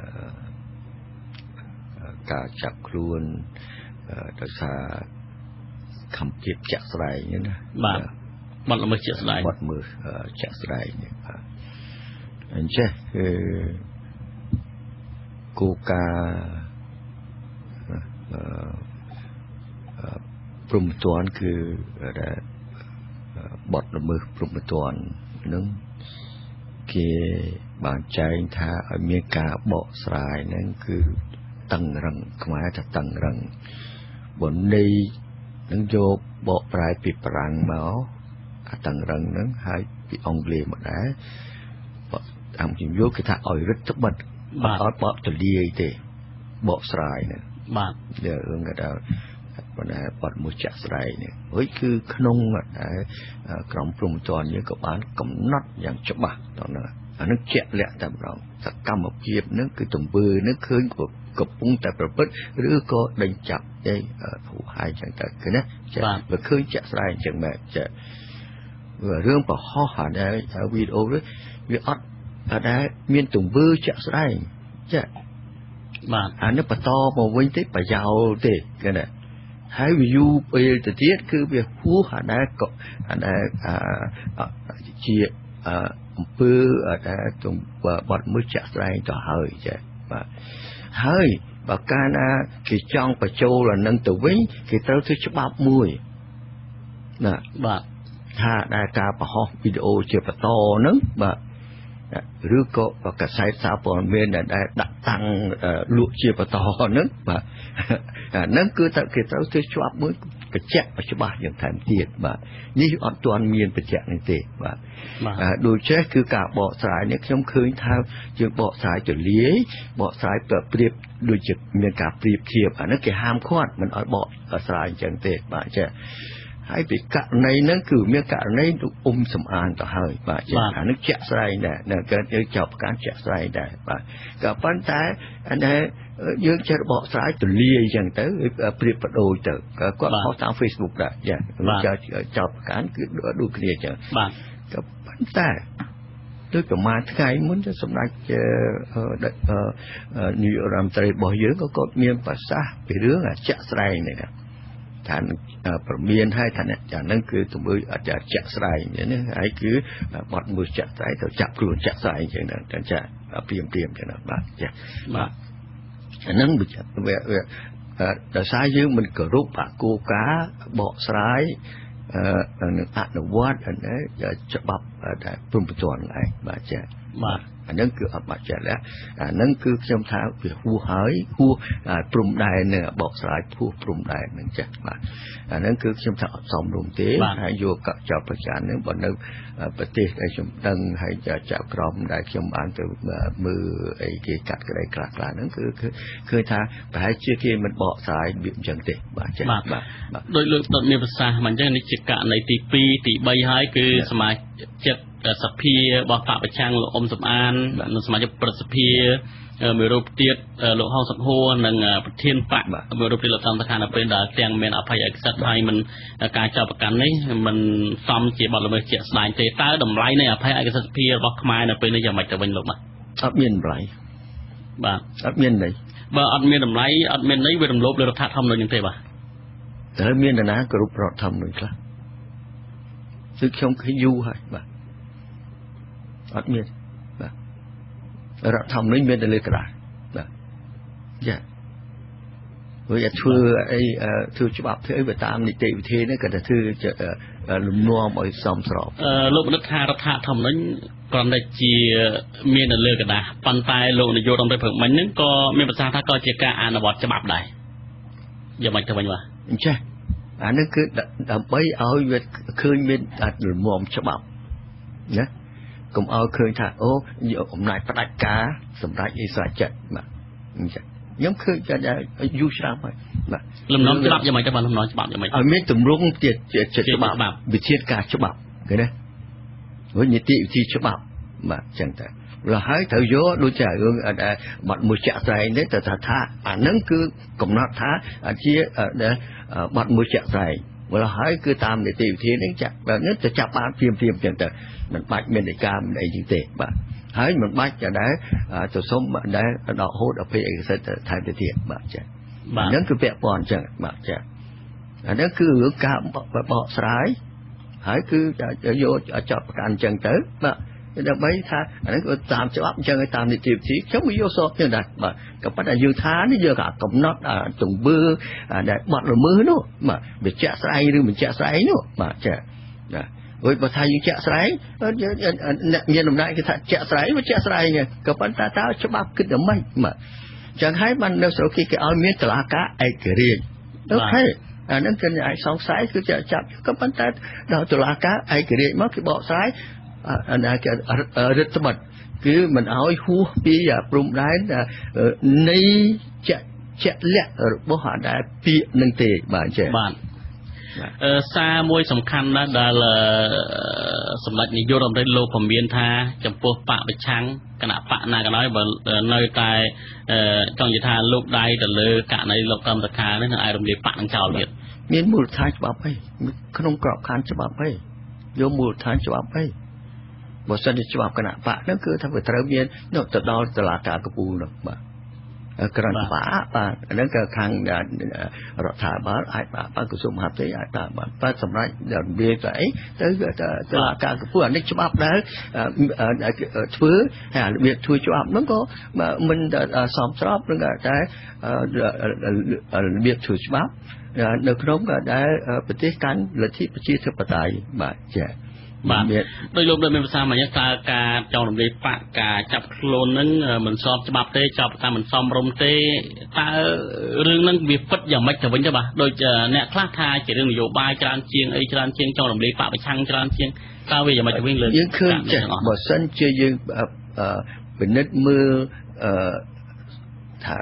ការចាប់ខ្លួនដោយសារខំភាពចាក់ស្ដែងណាបាទបាត់ល្មើសជាក់ស្ដែងបាត់មើលចាក់ស្ដែងនេះបាទអញ្ចឹងគឺគោលការណ៍ព្រំទាន់គឺបាត់ល្មើសព្រំទាន់នឹងគេបានចែងថាឲ្យមានការបកស្រាយហ្នឹងគឺតឹងរឹងខ្មែរថាតឹងរឹងបុនីនឹងយកបកប្រែពីប្រាំងមកអាតឹងរឹងហ្នឹងហើយពីអង់គ្លេសមកដែរតាមជំយល់គេថាឲ្យរឹតត្បិតបាទអត់បកទលាយទេបកស្រាយហ្នឹងបាទរឿងគេថាបណ្ដាបាត់មួយចាក់ស្ដែងនេះហើយគឺក្នុងក្រមព្រំទាន់យើងក៏បានកំណត់យ៉ាងច្បាស់តើអានឹងជាក់លាក់តែម្ដងសកម្មភាពហ្នឹងគឺទង្វើហ្នឹងឃើញកំពុងតែប្រព្រឹត្តឬក៏ដេញចាប់ទេហូរហាយចឹងទៅគឺណាចាបើឃើញជាក់ស្ដែងចឹងមែនចារឿងប្រហោះអានេះវីដេអូវាអត់អាដែរមានទង្វើជាក់ស្ដែងចាបាទអានេះបន្តមកវិញទេប្រយោលទេគឺណាហើយវាយូរពេលទៅទៀតគឺវាហួសអាដែរក៏អាដែរជាអំពើអាដែរទង្វើបាត់មើលជាក់ស្ដែងទៅហើយចាបាទហើយបើកាលណាគេចង់បញ្ចូលអានឹងទៅវិញគេត្រូវធ្វើច្បាប់មួយណាបាទថាដែលការបង្ហោះវីដេអូជាបន្តហ្នឹងបាទឬក៏កសែតសារព័ត៌មានដែលដាក់តាំងលក់ជាបន្តហ្នឹងបាទអាហ្នឹងគឺតែគេត្រូវធ្វើជាប់មួយបញ្ជាក់ច្បាស់យ៉ាងថែមទៀតបាទនេះអត់ទាន់មានបញ្ជាក់នេះទេបាទដូចចេះគឺការបកស្រាយនេះខ្ញុំឃើញថាយើងបកស្រាយទលាយបកស្រាយប្រៀបដូចជាមានការប្រៀបធៀបអាហ្នឹងគេហាមឃាត់មិនឲ្យបកស្រាយអញ្ចឹងទេបាទចាហើយពីករណីហ្នឹងគឺមានករណីអ៊ុំសំអានទៅហើយបាទចាអានេះជាក់ស្ដែងដែរនៅកើតយើងចោទប្រកាន់ជាក់ស្ដែងដែរបាទក៏ប៉ុន្តែអានេះយើងចេះបកស្រាយទលាយអញ្ចឹងទៅប្រៀបបដូរទៅគាត់ខុសតាម Facebook ដែរចាចោទប្រកាន់គឺដូចគ្នាអញ្ចឹងបាទក៏ប៉ុន្តែដូចប្រហែលថ្ងៃមុនទៅសម្ដេចនាយករដ្ឋមន្ត្រីរបស់យើងក៏គាត់មានប្រសាសន៍ពីរឿងជាក់ស្ដែងនេះណាថាប្រមានហើយថាអ្នកចាហ្នឹងគឺទម្រើអត់ចាក់ស្ដែងនេះហើយគឺបាត់មួយចាក់ស្ដែងទៅចាប់ខ្លួនចាក់ស្ដែងអញ្ចឹងទៅចាព្រៀមព្រៀមអញ្ចឹងបាទចាបាទអាហ្នឹងវាដោយសារយើងមិនគោរពអគោការបកស្រាយនឹងអនុវត្តច្បាប់ដែលព្រំប្រទានឯងបាទចាបាទអានឹងគឺអត់បាច់ចាស់ដែរអានឹងគឺខ្ញុំថាវាហួសហើយហួសព្រំដែននឹងបកស្រាយហួសព្រំដែននឹងចាស់បាទអានឹងគឺខ្ញុំថាអត់សមរម្យទេហើយយកកចោតប្រចាំនឹងបើនៅប្រទេសដែលខ្ញុំដឹងហើយចាប់ក្រមដែលខ្ញុំបានទៅមើលអីគេកាត់ក្តីខ្លះខ្លះហ្នឹងគឺឃើញថាប្រហែលជាគេមិនបកស្រាយវាអញ្ចឹងទេបាទចា៎បាទដោយលោកដុតមានប្រសាសន៍មកអញ្ចឹងនេះជាករណីទីពីរទីបីហើយគឺសមាជិកសភារបស់បកប្រឆាំងលោកអ៊ុំសំអាននិងសមាជិកប្រសិទ្ធិមួយរូបទៀតលោកហងសុខហួរនិងប្រធានបកមួយរូបទៀតលោកកម្មសខានៅពេលដែលទាំងមានអភ័យឯកសិទ្ធិហើយមិនការចោទប្រកាន់នេះមិនសមជាបទល្មើសជាក់ស្ដែងទេតើតម្លៃនៃអភ័យឯកសិទ្ធិភាពរបស់ខ្មែរនៅពេលនេះយ៉ាងម៉េចទៅវិញលោកបាទអត់មានតម្លៃបាទអត់មានន័យបើអត់មានតម្លៃអត់មានន័យវារំលោភលើរដ្ឋធម្មនុញ្ញនឹងទេបាទតើមាននរណាគោរពរដ្ឋធម្មនុញ្ញខ្លះគឺខ្ញុំឃើញយូរហើយបាទអត់មានបាទរដ្ឋធម្មនុញ្ញមានតែលើក្តារបាទចាវាធ្វើអីធ្វើច្បាប់ធ្វើអីទៅតាមនីតិវិធីនេះក៏តែធ្វើលំនាំឲ្យសមស្របអឺលោកបណ្ឌិតថារដ្ឋធម្មនុញ្ញគ្រាន់តែជាមាននៅលើក្តារប៉ុន្តែលោកនាយករដ្ឋមន្ត្រីព្រឹកមិញហ្នឹងក៏មានប្រសាសន៍ថាក៏ជាការអនុវត្តច្បាប់ដែរយ៉ាងម៉េចទៅវិញបាទអញ្ចឹងអានេះគឺដើម្បីឲ្យវាឃើញមានលំនាំច្បាប់ណាកុំឲ្យឃើញថាអូអំណាចផ្ដាច់ការសម្រាប់អិសរាជចិត្តបាទអញ្ចឹងខ្ញុំឃើញតែយូរឆ្នាំហើយបាទលំនាំច្បាប់យ៉ាងម៉េចទៅបាទលំនាំច្បាប់យ៉ាងម៉េចឲ្យមានទម្រង់ទៀតជាច្បាប់វិធានការច្បាប់ឃើញទេវិញនីតិវិធីច្បាប់បាទអញ្ចឹងទៅrồiហើយត្រូវយកដូចជារឿងបាត់មួយចាក់ស្ដែងនេះទៅថាអានឹងគឺកំណត់ថាជាបាត់មួយចាក់ស្ដែងrồiហើយគឺតាមនីតិវិធីនេះចាក់នេះទៅចាប់បានព្រាមព្រាមអញ្ចឹងទៅមិនបាច់មានឯកាមិនអីទេបាទហើយមិនបាច់តែដែរទៅសុំដែរដកហូតអភ័យឯកសិទ្ធិថែមទៅទៀតបាទចាបាទហ្នឹងគឺពាក់ព័ន្ធអញ្ចឹងបាទចាអានេះគឺរឿងការបកស្រាយហើយគឺយកចោតប្រកាន់អញ្ចឹងទៅបាទដើម្បីថាអានេះគឺតាមច្បាប់អញ្ចឹងឲ្យតាមនីតិវិធីខ្ញុំយកសោកទៀតដែរបាទក៏ប៉ុន្តែយើងថានេះយកអាកំណត់ទង្វើដែលបាត់ល្មើសនោះបាទវាជាក់ស្ដែងឬមិនជាក់ស្ដែងនោះបាទចាណាហើយបើថាយើងជាក់ស្ដែងអ្នកមានអំណាចគេថាជាក់ស្ដែងវាជាក់ស្ដែងក៏ប៉ុន្តែតើច្បាប់គិតយ៉ាងម៉េចបាទចឹងហើយបាននៅស្រុកគេគេឲ្យមានតុលាការឯករាជ្យអូខេអានឹងគឺអាចសង្ស័យគឺจะចាប់ក៏ប៉ុន្តែដល់តុលាការឯករាជ្យមកគេបកស្រាយអាណាគេរដ្ឋបတ်គឺមិនឲ្យហួសពីព្រំដែននៃជាជាលក្ខរបស់អាដែលពាក្យនឹងទេបាទចា៎បាទអឺសារមួយសំខាន់ណាស់ដែលសម្ដេចនាយករដ្ឋមន្ត្រីលោកពមៀនថាចំពោះបកប្រឆាំងគណៈបកណាក៏ដោយបើនៅតែចង់និយាយថាលោកដៃទៅលើករណីលោកកម្មសខានេះនឹងឲ្យរំលាយបកនឹងចោលទៀតមានមូលដ្ឋានច្បាប់អីក្នុងក្របខ័ណ្ឌច្បាប់អីយកមូលដ្ឋានច្បាប់អីបើសិនជាច្បាប់គណៈបកហ្នឹងគឺថាវាត្រូវមានទៅដល់តុលាការកំពូលនោះបាទក្រនបកបាទហ្នឹងក៏ខាងរដ្ឋាភិបាលអាចបាទក្រសួងមហាផ្ទៃអាចបាទបាទសម្រាប់របៀបស្អីទៅតុលាការកំពូលអានេះច្បាប់ដែលធ្វើហើយរបៀបធ្វើច្បាប់ហ្នឹងក៏មិនសមស្របនឹងតែរបៀបធ្វើច្បាប់នៅក្នុងដែលប្រទេសកាន់លទ្ធិប្រជាធិបតេយ្យបាទចា៎បាទដោយលោកដូចមានភាសាមួយថាការចង់រំលាយបកការចាប់ខ្លួននឹងមិនស្របច្បាប់ទេចាប់តាមមិនសមរម្យទេតើរឿងហ្នឹងវាពិតយ៉ាងម៉េចទៅវិញទៅបាទដូចអ្នកខ្លះថាជារឿងនយោបាយច្រើនជាងអីច្រើនជាងចង់រំលាយបកប្រឆាំងច្រើនជាងតើវាយ៉ាងម៉េចទៅវិញលើយើងឃើញចេះបើសិនជាយើងពិនិត្យមើលថា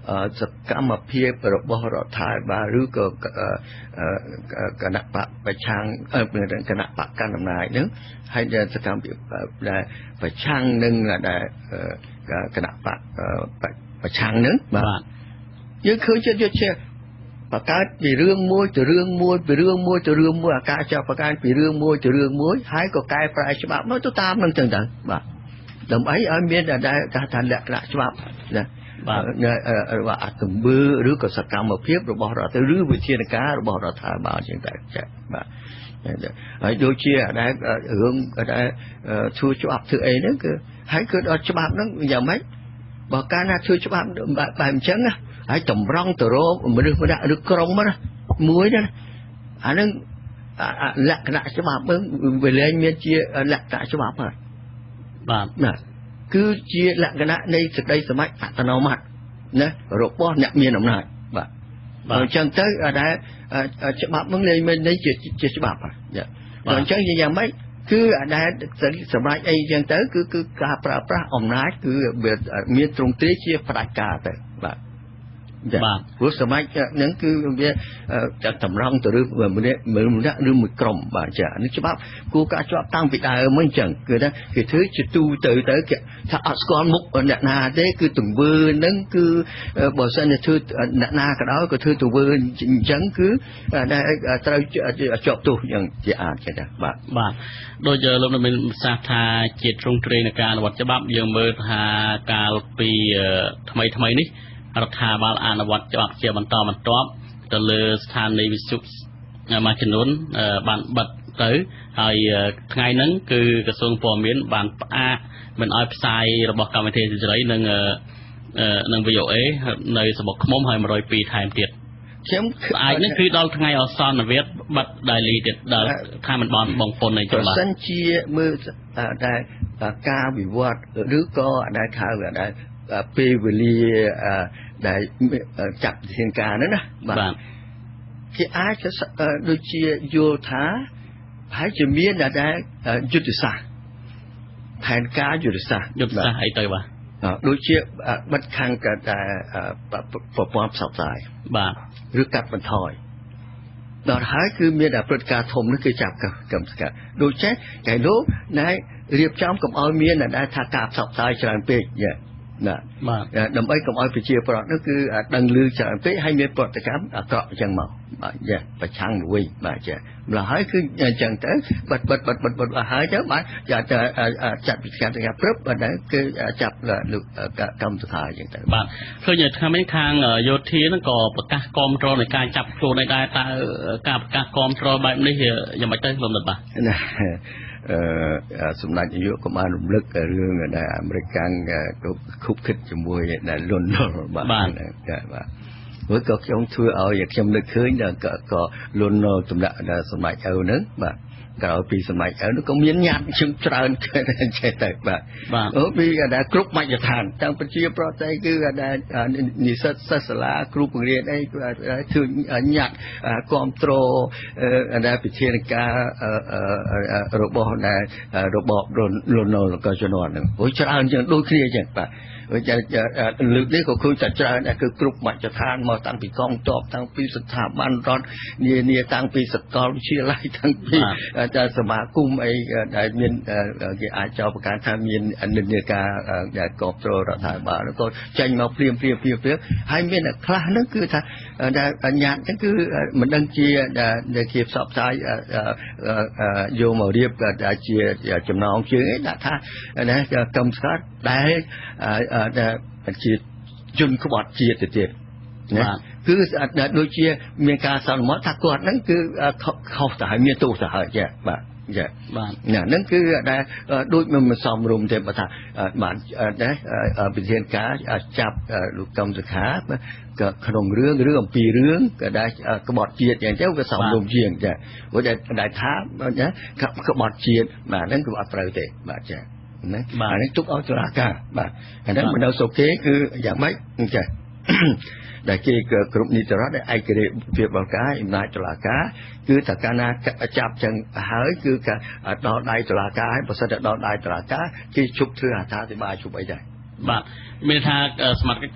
សកម្មភាពរបស់រដ្ឋាភិបាលឬក៏គណៈបកប្រឆាំងគណៈបកកណ្ដាលអំណាចហ្នឹងហើយសកម្មភាពដែលប្រឆាំងនឹងដែលគណៈបកប្រឆាំងហ្នឹងបាទយើងឃើញចិត្តយកជាបង្កើតពីរឿងមួយទៅរឿងមួយពីរឿងមួយទៅរឿងមួយអាការចាប់បង្កើតពីរឿងមួយទៅរឿងមួយហើយក៏កែប្រែច្បាប់មកទៅតាមនឹងចឹងទៅបាទដើម្បីឲ្យមានដែលថាលក្ខណៈច្បាប់ណាបាទរបស់អត្តមើឬក៏សកម្មភាពរបស់រដ្ឋឬវិធានការរបស់រដ្ឋាភិបាលចឹងតែចា៎បាទហើយដូចជាដែលរឿងដែលធ្វើច្បាប់ធ្វើអីហ្នឹងគឺហើយគឺដល់ច្បាប់ហ្នឹងយ៉ាងម៉េចបើកាលណាធ្វើច្បាប់បែបអញ្ចឹងណាហើយតម្រង់ទៅរកមនុស្សម្នាក់ឬក្រុមណាមួយណាអាហ្នឹងលក្ខណៈច្បាប់ហ្នឹងវាលែងមានជាលក្ខណៈច្បាប់ហើយបាទណាគឺជាលក្ខណៈនៃសេចក្តីសម្រេចអត្តនោម័តណារបស់អ្នកមានអំណាចបាទបើអញ្ចឹងទៅដែលច្បាប់ហ្នឹងលែងមានន័យជាជាច្បាប់ហើយបើអញ្ចឹងយ៉ាងម៉េចគឺអាដែលសម្រាប់អីចឹងទៅគឺគឺការប្រើប្រាស់អំណាចគឺមានទ្រង់ទ្រាយជាផ្ដាច់ការទៅបាទបាទព្រោះសម័យហ្នឹងគឺវាតម្រង់ទៅឬម្នាក់ម្នាក់ឬមួយក្រុមបាទចានេះច្បាប់គួរការជាប់តាំងពីដើមមិនអញ្ចឹងគឺថាគេធ្វើជាទូទៅទៅគេថាអត់ស្គាល់មុខអ្នកណាទេគឺទង្វើហ្នឹងគឺបើសិនជាធ្វើអ្នកណាក៏ដោយក៏ធ្វើទង្វើអញ្ចឹងគឺដែលត្រូវជាប់ទោសយ៉ាងជាអាចចឹងដែរបាទបាទដូចលោកនៅមានប្រសាសន៍ថាជាទ្រង់ទ្រាយនៃការអនុវត្តច្បាប់យើងមើលថាកាលពីថ្មីថ្មីនេះរដ្ឋាភិបាលអនុវត្តច្បាប់ជាបន្តបន្ទាប់ទៅលើស្ថានីយវិទ្យុមួយចំនួនបានបិទទៅហើយថ្ងៃហ្នឹងគឺក្រសួងព័ត៌មានបានផ្អាកមិនឲ្យផ្សាយរបស់កម្មវិធីសេរីនិងនិង វី អូ អេ នៅស្រុកឃ្មុំហើយmột không haiថែមទៀតខ្ញុំអាចនេះគឺដល់ថ្ងៃអសន្នវិទ្យបិទ daily ទៀតដល់ថាមិនបានបងប្អូនអីចឹងបាទបើសិនជាមើលតែការវិវត្តឬក៏ដែលហៅដែលពេលវេលាដែលចាត់វិធានការហ្នឹងណាបាទគេអាចដូចជាយល់ថាហើយជាមានដែលយុទ្ធសាស្ត្រផែនការយុទ្ធសាស្ត្រយុទ្ធសាស្ត្រអីទៅបាទដូចជាបិទខាងតែប្រព័ន្ធផ្សព្វផ្សាយបាទឬកាត់បន្ថយដល់ហើយគឺមានតែព្រឹត្តិការណ៍ធំនេះគឺចាប់កម្មសកាដូចចេះតែលោកណែរៀបចំកុំឲ្យមានដែលថាការផ្សព្វផ្សាយច្រើនពេកយ៉ាណាបាទដើម្បីកុំឲ្យប្រជាប្រដ្ឋនោះគឺដឹងឮច្រើនពេកហើយមានប្រតិកម្មអាក្រក់អញ្ចឹងមកបាទយ៉ាប្រឆាំងទៅវិញបាទចាម្ល៉េះហើយគឺអញ្ចឹងទៅបិទបិទបិទបិទបិទហើយទៅបាទចាចាត់វិធានការព្រឹបបាទគឺចាប់លោកកម្មសខាអញ្ចឹងទៅបាទឃើញថាមិនខាងយោធាហ្នឹងក៏ប្រកាសគាំទ្រនៃការចាប់ខ្លួនឯដែរតើការប្រកាសគាំទ្របែបនេះយ៉ាងម៉េចទៅលោកនិតបាទណាអឺសម្ដេចនាយកក៏បានរំលឹករឿងដែលអាមេរិកកាំងខុបខិតជាមួយដែលលន់បាទបាទបាទព្រោះក៏ខ្ញុំធ្វើឲ្យខ្ញុំនឹកឃើញក៏លន់សម្ដេចសម្ដេចឪហ្នឹងបាទក្រោយពីសម័យឪនោះក៏មានញាតិជឹងច្រើនចេះទៅបាទអូពីដែលគ្រប់មជ្ឈដ្ឋានទាំងប្រជាប្រដ្ឋតែគឺដែលនិស្សិតសិស្សសាលាគ្រូបង្រៀនអីធ្វើញាតិគ្រប់គ្រងដែលពិធានការរបស់ដែលរបបលន់នល់ក៏ជំនាន់ហ្នឹងព្រោះច្រើនជាងដូចគ្នាចឹងបាទលើកនេះក៏ឃើញតែច្រើនដែរគឺគ្រប់មជ្ឈដ្ឋានមកតាំងពីកងទ័ពតាំងពីស្ថាប័នរដ្ឋនានាតាំងពីសាកលវិទ្យាល័យតាំងពីសមាគមអីដែលមានគេអាចចោទប្រកាន់ថាមាននិន្នាការដែលគ្រប់គ្រងរដ្ឋាភិបាលក៏ចេញមកព្រាមព្រាមព្រាមព្រាមហើយមានខ្លះហ្នឹងគឺថាដែលញាតហ្នឹងគឺមិនដឹងជាដែលគេផ្សព្វផ្សាយយកមករៀបដែលជាចំណងជើងឯដាក់ថាកម្មស្កាត់ដែលជាជនក្បត់ជាតិទៅទៀតណាគឺដូចជាមានការសន្មតថាគាត់ហ្នឹងគឺខុសទៅហើយមានទោសទៅហើយចាបាទចាបាទណាហ្នឹងគឺដែលដូចមិនសមរម្យទេបើថាបានដែរវិធានការចាប់លោកកម្មសខាក៏ក្នុងរឿងរឿងអំពីរឿងក៏ដែលក្បត់ជាតិយ៉ាងទៅវាសមរម្យជាងចាព្រោះដែលថាណាក្បត់ជាតិបាទហ្នឹងគឺអត់ត្រូវទេបាទចាណាបាទនេះទុកឲ្យតុលាការបាទអាហ្នឹងមិននៅសុខទេគឺយ៉ាងម៉េចចាដែលគេគ្រប់នីតិរដ្ឋឯករាជ្យភាពបលកាយអំណាចតុលាការគឺថាកាលណាចាប់ចឹងហើយគឺដល់ដៃតុលាការហើយបើសិនតែដល់ដៃតុលាការគេជប់ធ្វើអត្ថាធិប្បាយជប់អីដែរបាទមានថាសមាជិក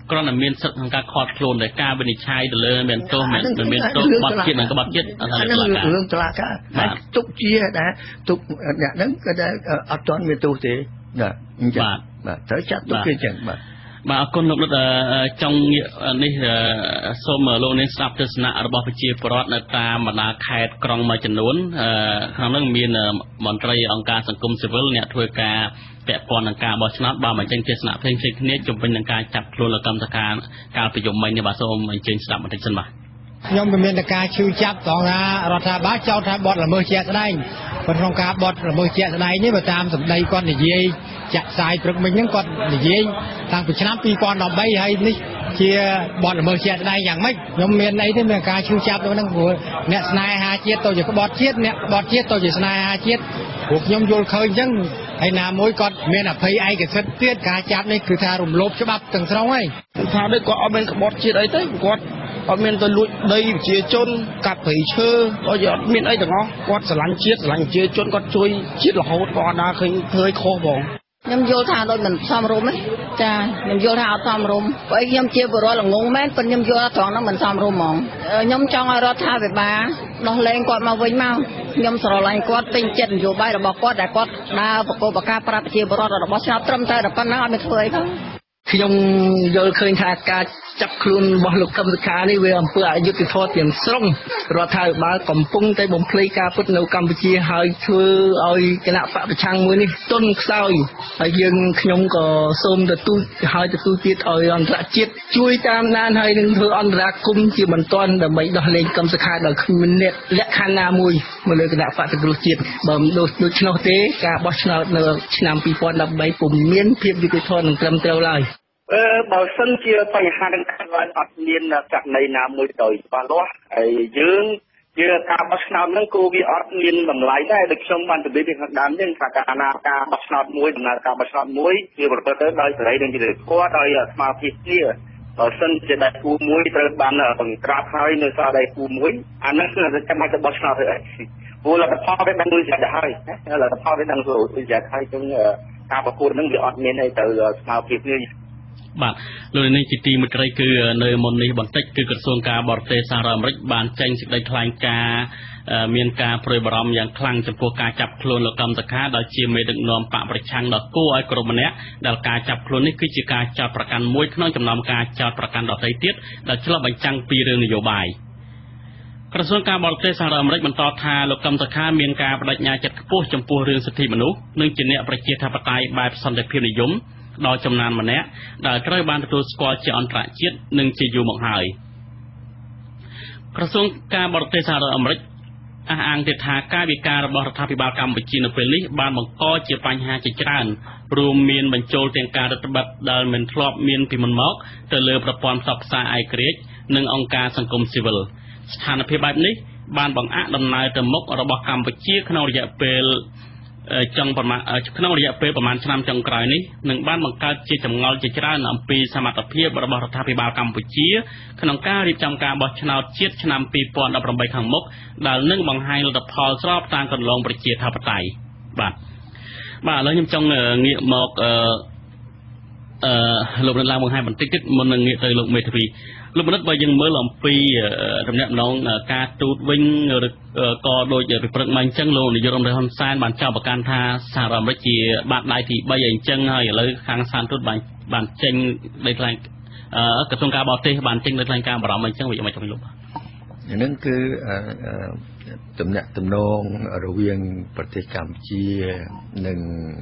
គ្រាន់តែមានសិទ្ធិក្នុងការខកខ្លួនតែការវិនិច្ឆ័យទៅលើមានទោសមានមានទោសបាត់ជាតិនិងក្បត់ជាតិអាហ្នឹងរឿងតុលាការហើយទុកជាដែរទុកអ្នកហ្នឹងក៏អត់ទាន់មានទោសទេណាអញ្ចឹងបាទត្រូវចាត់ទុកគេអញ្ចឹងបាទបាទអរគុណលោកដុតចុងនេះសូមលោកនាងស្ដាប់ទស្សនៈរបស់ប្រជាពលរដ្ឋនៅតាមបណ្ដាខេត្តក្រុងមួយចំនួនក្នុងនោះមានមន្ត្រីអង្គការសង្គមស៊ីវិលអ្នកធ្វើការពាក់ព័ន្ធនឹងការបោះឆ្នោតបានបញ្ចេញទស្សនៈផ្សេងៗគ្នាជំវិញនឹងការចាប់ខ្លួនលោកកម្មសខាកាលពីយប់មិញនេះបាទសូមអញ្ជើញស្ដាប់បន្តិចសិនបាទខ្ញុំក៏មានតែការឈឺចាប់ត្រង់ថារដ្ឋាភិបាលចោទថាបទល្មើសជាក់ស្ដែងប៉ុន្តែក្នុងការបទល្មើសជាក់ស្ដែងនេះបើតាមសម្ដីគាត់និយាយចាក់ផ្សាយព្រឹកមិញហ្នឹងគាត់និយាយតាំងពីឆ្នាំពីរពាន់ដប់បីហើយនេះជាបទល្មើសជាក់ស្ដែងយ៉ាងម៉េចខ្ញុំមានអីទេមានការឈឺចាប់ហ្នឹងព្រោះអ្នកស្នេហាជាតិទៅជាក្បត់ជាតិអ្នកក្បត់ជាតិទៅជាស្នេហាជាតិព្រោះខ្ញុំយល់ឃើញអញ្ចឹងហើយណាមួយគាត់មានអភ័យឯកសិទ្ធិទៀតការចាប់នេះគឺថារំលោភច្បាប់ទាំងស្រុងហើយថាដូចគាត់អត់មានក្បត់ជាតិអីទេគាត់អត់មានទៅលួចដីប្រជាជនកាប់ព្រៃឈើអត់អត់មានអីទាំងអស់គាត់ស្រឡាញ់ជាតិស្រឡាញ់ប្រជាជនគាត់ជួយជាតិរហូតគាត់អត់ដល់ឃើញធ្វើឲ្យខុសបងខ្ញុំយល់ថាដូចមិនសមរម្យទេចាខ្ញុំយល់ថាអត់សមរម្យព្រោះខ្ញុំជាបរិវត្តល្ងងមែនប៉ុន្តែខ្ញុំយល់ថាត្រង់ហ្នឹងមិនសមរម្យហ្មងខ្ញុំចង់ឲ្យរដ្ឋាភិបាលដោះលែងគាត់មកវិញមកខ្ញុំស្រឡាញ់គាត់ពេញចិត្តនយោបាយរបស់គាត់ដែលគាត់ដើរបកគោបការប្រាប់ប្រជាពលរដ្ឋរបស់ស្នាប់ត្រឹមតែតែប៉ុណ្ណឹងអត់មានធ្វើអីផងខ្ញុំយល់ឃើញថាការចាប់ខ្លួនរបស់លោកកឹមសុខានេះវាអំពើអយុត្តិធម៌ទាំងស្រុងរដ្ឋាភិបាលកំពុងតែបំភ្លៃការពិតនៅកម្ពុជាហើយធ្វើឲ្យគណៈបកប្រឆាំងមួយនេះទន់ខ្សោយហើយយើងខ្ញុំក៏សូមទទូចឲ្យទទូចទៀតឲ្យអន្តរជាតិជួយតាមដានហើយនឹងធ្វើអន្តរាគមន៍ជាបន្ទាន់ដើម្បីដោះលែងកឹមសុខាដោយគ្មានលក្ខខណ្ឌណាមួយមកលើគណៈបកសង្គ្រោះជាតិបើមិនដូច្នោះទេការបោះឆ្នោតនៅឆ្នាំពីរពាន់ដប់បីពុំមានភាពយុត្តិធម៌និងត្រឹមត្រូវឡើយអឺបើសិនជាបញ្ហានឹងកើតឡើងអត់មានករណីណាមួយដោយច្បាស់លាស់ហើយយើងយើងការបោះឆ្នោតហ្នឹងគូវាអត់មានតម្លៃដែរដូចខ្ញុំបានជម្រាបពីខាងដើមហ្នឹងថាការណាការបោះឆ្នោតមួយដំណើរការបោះឆ្នោតមួយវាប្រព្រឹត្តទៅដោយសេរីនិងយុត្តិធម៌ដោយស្មារតីគ្នាបើសិនជាដៃគូមួយត្រូវបានបង្ក្រាបហើយនៅសារដៃគូមួយអាហ្នឹងគឺចាំបាច់ទៅបោះឆ្នោតទៅអីព្រោះលទ្ធផលវាដឹងមួយយ៉ាងទៅហើយណាលទ្ធផលវាដឹងមួយយ៉ាងហើយចឹងការប្រកួតហ្នឹងវាអត់មានអីទៅស្មារតីគ្នាបាទលោកនេះជាទីមេត្រីគឺនៅមុននេះបន្តិចគឺក្រសួងការបរទេសសហរដ្ឋអាមេរិកបានចេញសេចក្តីថ្លែងការណ៍មានការព្រួយបារម្ភយ៉ាងខ្លាំងចំពោះការចាប់ខ្លួនលោកកឹមសុខាដែលជាមេដឹកនាំបកប្រឆាំងដ៏គួរឲ្យគោរពម្នាក់ដែលការចាប់ខ្លួននេះគឺជាការចោទប្រកាន់មួយក្នុងចំណោមការចោទប្រកាន់ដទៃទៀតដែលឆ្លុះបញ្ចាំងពីរឿងនយោបាយក្រសួងការបរទេសសហរដ្ឋអាមេរិកបន្តថាលោកកឹមសុខាមានការបដិញ្ញាចិត្តខ្ពស់ចំពោះរឿងសិទ្ធិមនុស្សនិងជាអ្នកប្រជាធិបតេយ្យបែបសន្តិភាពនិយមដល់ចំណានម្នាក់ដែលត្រូវបានទទួលស្គាល់ជាអន្តរជាតិនិងជាយូរមកហើយក្រសួងការបរទេសសហរដ្ឋអាមេរិកអះអាងទៀតថាការវិការរបស់រដ្ឋាភិបាលកម្ពុជានៅពេលនេះបានបង្កជាបញ្ហាជាច្រើនរួមមានបញ្ចូលទាំងការរដ្ឋបတ်ដែលមិនធ្លាប់មានពីមុនមកទៅលើប្រព័ន្ធផ្សព្វផ្សាយឯករាជ្យនិងអង្គការសង្គមស៊ីវិលស្ថានភាពបែបនេះបានបង្អាក់ដំណើរទៅមុខរបស់កម្ពុជាក្នុងរយៈពេលចង់ប្រមាណក្នុងរយៈពេលប្រមាណឆ្នាំចុងក្រោយនេះនឹងបានបង្កើតជាចម្ងល់ជាច្រើនអំពីសមត្ថភាពរបស់រដ្ឋាភិបាលកម្ពុជាក្នុងការរៀបចំការបោះឆ្នោតជាតិឆ្នាំពីរពាន់ដប់ប្រាំបីខាងមុខដែលនឹងបង្ហាញលទ្ធផលស្របតាមកន្លងប្រជាធិបតេយ្យបាទបាទឥឡូវខ្ញុំចង់ងាកមកអឺអឺលោកបណ្ឌិតឡើងបង្ហាញបន្តិចទៀតមុននឹងងាកទៅលោកមេធាវីលោកបណ្ឌិតបើយើងមើលអំពីដំណាក់ម្ដងការទូតវិញឬក៏ដូចពីព្រឹកមកអញ្ចឹងលោកនាយករដ្ឋមន្ត្រីហ៊ុនសែនបានចោទប្រកាន់ថាសហរដ្ឋអាមេរិកជាបាតដៃទីបីអញ្ចឹងហើយឥឡូវខាងស្ថានទូតបានបានចេញដីថ្លែងក្រសួងការបរទេសបានចេញដីថ្លែងការណ៍បារម្ភអញ្ចឹងវាមិនចង់លោកហ្នឹងគឺដំណាក់ទំនងរវាងប្រទេសកម្ពុជានិង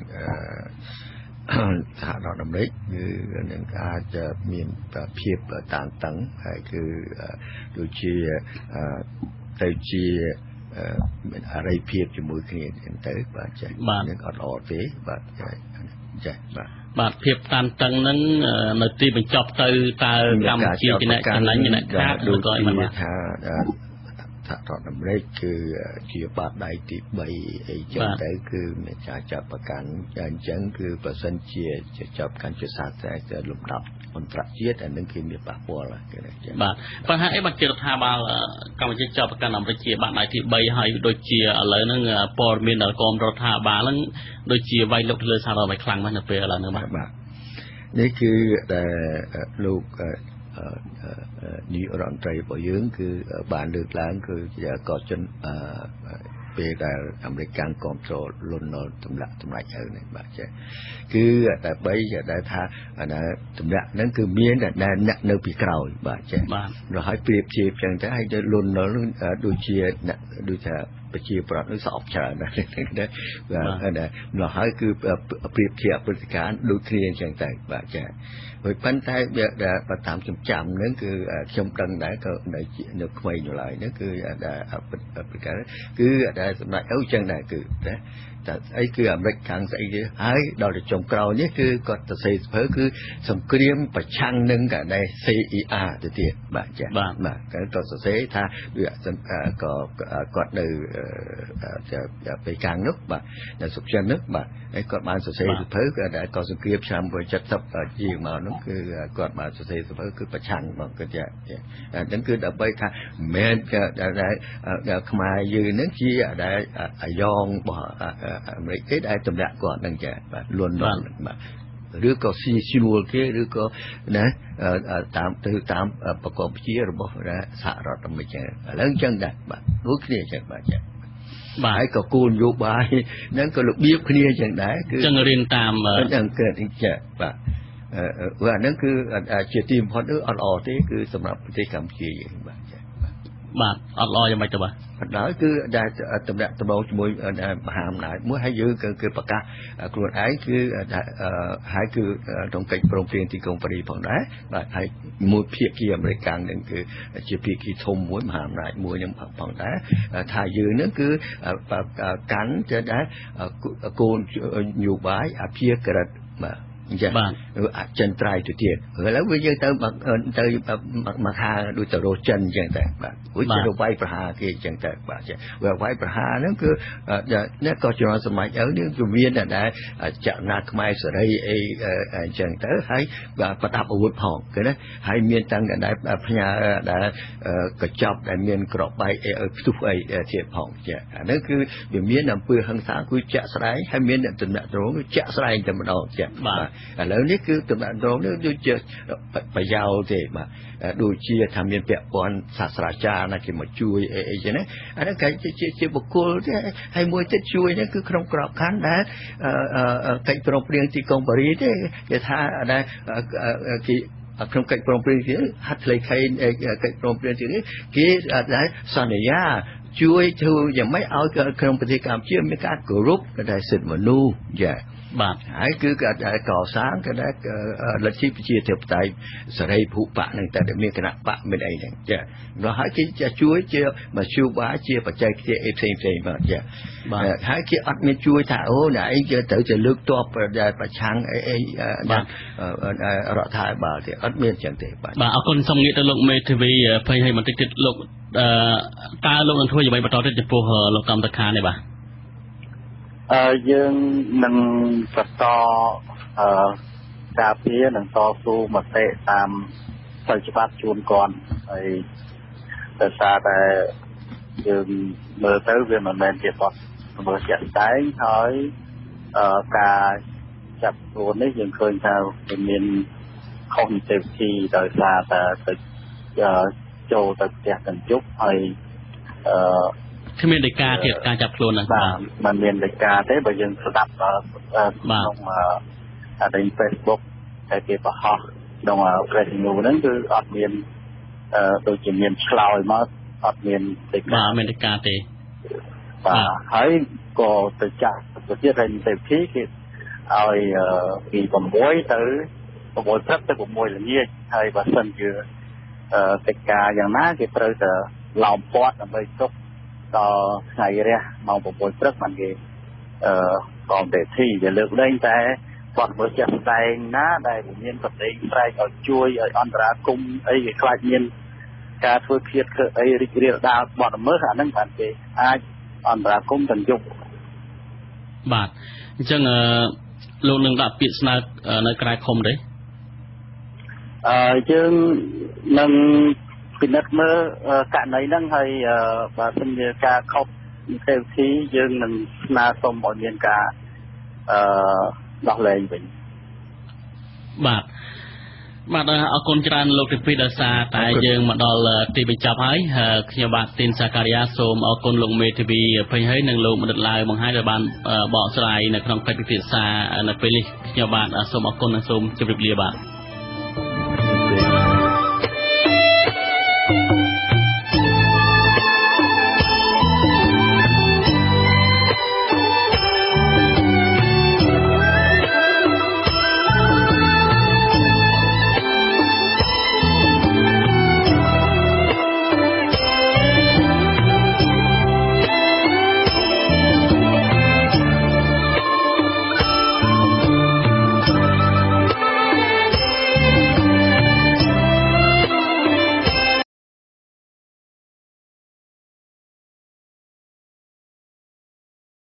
សហរដ្ឋអាមេរិកគឺនឹងអាចមានភាពតានតឹងហើយគឺដូចជាទៅជាមានអរិយភាពជាមួយគ្នាទៅបាទចា៎នឹងអត់ល្អទេបាទចា៎បាទបាទភាពតានតឹងហ្នឹងនៅទីបញ្ចប់ទៅតើកម្ពុជាជាអ្នកចំណេញអ្នកខាតឬក៏អីមិនថាសហរដ្ឋអាមេរិកគឺជាបាតដៃទីបីអីចឹងទៅគឺមានការចាប់ប្រកាន់អញ្ចឹងគឺបើសិនជាចាប់កាន់ជាសាស្ត្រតែលំដាប់អន្តរជាតិអានឹងគឺមានប៉ះពាល់គេចឹងបាទបញ្ហាអីបានជារដ្ឋាភិបាលកម្ពុជាចាប់ប្រកាន់អាមេរិកជាបាតដៃទីបីហើយដូចជាឥឡូវហ្នឹងព័ត៌មានដល់កងរដ្ឋាភិបាលហ្នឹងដូចជាវាយលុកទៅលើសហរដ្ឋអាមេរិកខ្លាំងណាស់នៅពេលឥឡូវហ្នឹងបាទបាទនេះគឺតែលោកនាយរដ្ឋមន្ត្រីរបស់យើងគឺបានលើកឡើងគឺជាកោជនពេលដែលអាមេរិកគ្រប់គ្រងលន់នល់ទម្លាក់តម្លៃហើយនេះបាទចាគឺតែបីដែលថាទម្លាក់ហ្នឹងគឺមានតែអ្នកនៅពីក្រោយបាទចារហូតប្រៀបជាចឹងទៅហើយទៅលន់នល់ដូចជាដូចថាប្រជាប្រដ្ឋនឹងស្អប់ច្រើនណាស់ណាបាទរហូតគឺប្រៀបធៀបព្រឹត្តិការណ៍ដូចគ្នាអញ្ចឹងទៅបាទចាហើយប៉ុន្តែបើតាមចំចាំហ្នឹងគឺខ្ញុំដឹងដែរក៏នៅនៅក្មេងនៅឡើយហ្នឹងគឺដែលព្រឹត្តិការណ៍គឺដែលសម្ដេចអូចឹងដែរគឺណាតែអីគឺអាមេរិកខាងស្អីគេហើយដល់ទៅចុងក្រោយនេះគឺគាត់ទៅសេសភើគឺសង្គ្រាមប្រឆាំងនឹងកដែល C E R ទៅទៀតបាទចាបាទគាត់សរសេរថាក៏គាត់នៅពេលកាំងនោះបាទនៅសុខចិននោះបាទហើយគាត់បានសរសេរសភើក៏ដែលក៏សង្គ្រាមឆ្នាំមួយសិបជាងមកនោះគឺគាត់បានសរសេរសភើគឺប្រឆាំងមកគាត់ចាអញ្ចឹងគឺដើម្បីថាមិនដែលខ្មែរយើងនឹងជាដែលអាយ៉ងរបស់អាមេរិកគេដែលទម្លាក់គាត់នឹងចាបាទលន់នល់បាទឬក៏ស៊ីឈ្នួលគេឬក៏ណាតាមទៅតាមប្រកបជារបស់សហរដ្ឋអាមេរិកឥឡូវអញ្ចឹងដែរបាទដូចគ្នាអញ្ចឹងបាទចាបាទហើយក៏គោលនយោបាយហ្នឹងក៏របៀបគ្នាអញ្ចឹងដែរគឺអញ្ចឹងរៀនតាមអញ្ចឹងកើតអញ្ចឹងបាទអឺអាហ្នឹងគឺជាទីបំផុតអត់ល្អទេគឺសម្រាប់ប្រទេសកម្ពុជាយើងបាទចាបាទអត់ល្អយ៉ាងម៉េចទៅបាទបណ្ដោយគឺដែលតំណាក់តំណងជាមួយមហាអំណាចមួយហើយយើងគឺគឺប្រកាសខ្លួនឯងគឺហើយគឺក្នុងកិច្ចព្រមព្រៀងទីក្រុងប៉ារីសផងដែរបាទហើយមួយភាគីអាមេរិកកាំងនឹងគឺជាភាគីធំមួយមហាអំណាចមួយនឹងផងដែរថាយើងនឹងគឺកាន់ទៅដែរគោលនយោបាយអភិក្រិតបាទអញ្ចឹងបាទអចិន្ត្រៃយ៍ទៅទៀតឥឡូវវាយើងទៅទៅមកខាងដូចទៅរកចិនអញ្ចឹងតែបាទវាទៅវាយប្រហារគេអញ្ចឹងតែបាទវាវាយប្រហារហ្នឹងគឺអ្នកក៏ជំនាន់សម័យអើនេះគឺមានតែចលនាខ្មែរសេរីអីអញ្ចឹងទៅហើយប្រដាប់អាវុធផងគឺណាហើយមានតាំងតែផ្ញើដែលកញ្ចប់ដែលមានក្របបែកអីផ្ទុះអីទៀតផងចាអានេះគឺវាមានអំពើហិង្សាគឺចាក់ស្ដែងហើយមានតំណែងត្រង់គឺចាក់ស្ដែងតែម្ដងចាបាទឥឡូវនេះគឺតំណែងត្រង់នេះដូចជាប្រយោលទេបាទដូចជាថាមានពាក់ព័ន្ធសាស្ត្រាចារ្យណាគេមកជួយអីអីចឹងណាអានេះគេជាជាបុគ្គលទេហើយមួយទៀតជួយនេះគឺក្នុងក្របខ័ណ្ឌដែលកិច្ចព្រមព្រៀងទីក្រុងប៉ារីសទេគេថាដែលគេក្នុងកិច្ចព្រមព្រៀងនេះហត្ថលេខីកិច្ចព្រមព្រៀងនេះគេដែលសន្យាជួយធ្វើយ៉ាងម៉េចឲ្យក្នុងប្រទេសកម្ពុជាមានការគោរពដែលសិទ្ធិមនុស្សចាបាទហើយគឺក៏កសាងក៏ដែលលទ្ធិប្រជាធិបតេយ្យសេរីភូបៈនឹងតែមានគណៈបកមានអីហ្នឹងចាដល់ហើយគេជួយជាមជ្ឈបាយជាបច្ចេកទេសអីផ្សេងផ្សេងបាទចាបាទហើយគេអត់មានជួយថាអូអ្នកឯងទៅទៅលើកតបប្រឆាំងអីអីបាទរដ្ឋាភិបាលទេអត់មានចឹងទេបាទបាទអរគុណសូមងាកទៅលោកមេធាវីភ័យឲ្យបន្តិចទៀតលោកតើលោកនឹងធ្វើយ៉ាងម៉េចបន្តទៀតចំពោះលោកកម្មតខានេះបាទអឺយើងនឹងបន្តអឺការពារនិងតស៊ូមតិតាមផ្លូវច្បាប់ជូនគាត់ហើយដោយសារតែយើងមើលទៅវាមិនមែនជាបទល្មើសជាក់ស្ដែងហើយអឺការចាប់ខ្លួននេះយើងឃើញថាវាមានខុសនីតិវិធីដោយសារតែទៅចូលទៅផ្ទះកញ្ជុកហើយអឺគ្មានដីកាទៀតការចាប់ខ្លួនហ្នឹងបាទมันមានដីកាទេបើយើងស្ដាប់ក្នុងអានេះ Facebook តែគេបង្ហោះក្នុង Breaking News ហ្នឹងគឺអត់មានដូចជាមានឆ្លើយមកអត់មានដីកាបាទមានដីកាទេបាទហើយក៏ទៅចាក់ទៅទៀតហើយទៅទីគេឲ្យពី6ទៅ6ព្រឹកទៅ6ល្ងាចហើយបើសិនជាកិច្ចការយ៉ាងណាគេត្រូវតែឡោមព័ទ្ធដើម្បីទុកដល់ថ្ងៃរះម៉ោង6ព្រឹកបានគេអឺកងទេធីវាលើកលែងតែបទមើលចាស់ស្ដែងណាដែលមានប្រទេសស្រែកឲ្យជួយឲ្យអន្តរាគមអីគេខ្លាចមានការធ្វើឃាតអីរីករាលដាលបទមើលអាហ្នឹងបានគេអាចអន្តរាគមទាំងយប់បាទអញ្ចឹងអឺលោកនឹងដាក់ពាក្យស្នើនៅក្រៅឃុំទេអឺយើងនឹងពិនិត្យមើលករណីហ្នឹងហើយបើសិនជាការខុសនីតិវិធីយើងនឹងស្នើសុំឲ្យមានការអឺដោះលែងវិញបបាទបាទអរគុណច្រើនលោកទីពីរដោយសារតែយើងមកដល់ទីបញ្ចប់ហើយខ្ញុំបាទទីនសាការីយ៉ាសូមអរគុណលោកមេធាវីពេញហើយនិងលោកមនិតឡាវបង្ហាញដែលបានបកស្រាយនៅក្នុងកិច្ចពិភាក្សានៅពេលនេះខ្ញុំបាទសូមអរគុណនិងសូមជម្រាបលាបាទ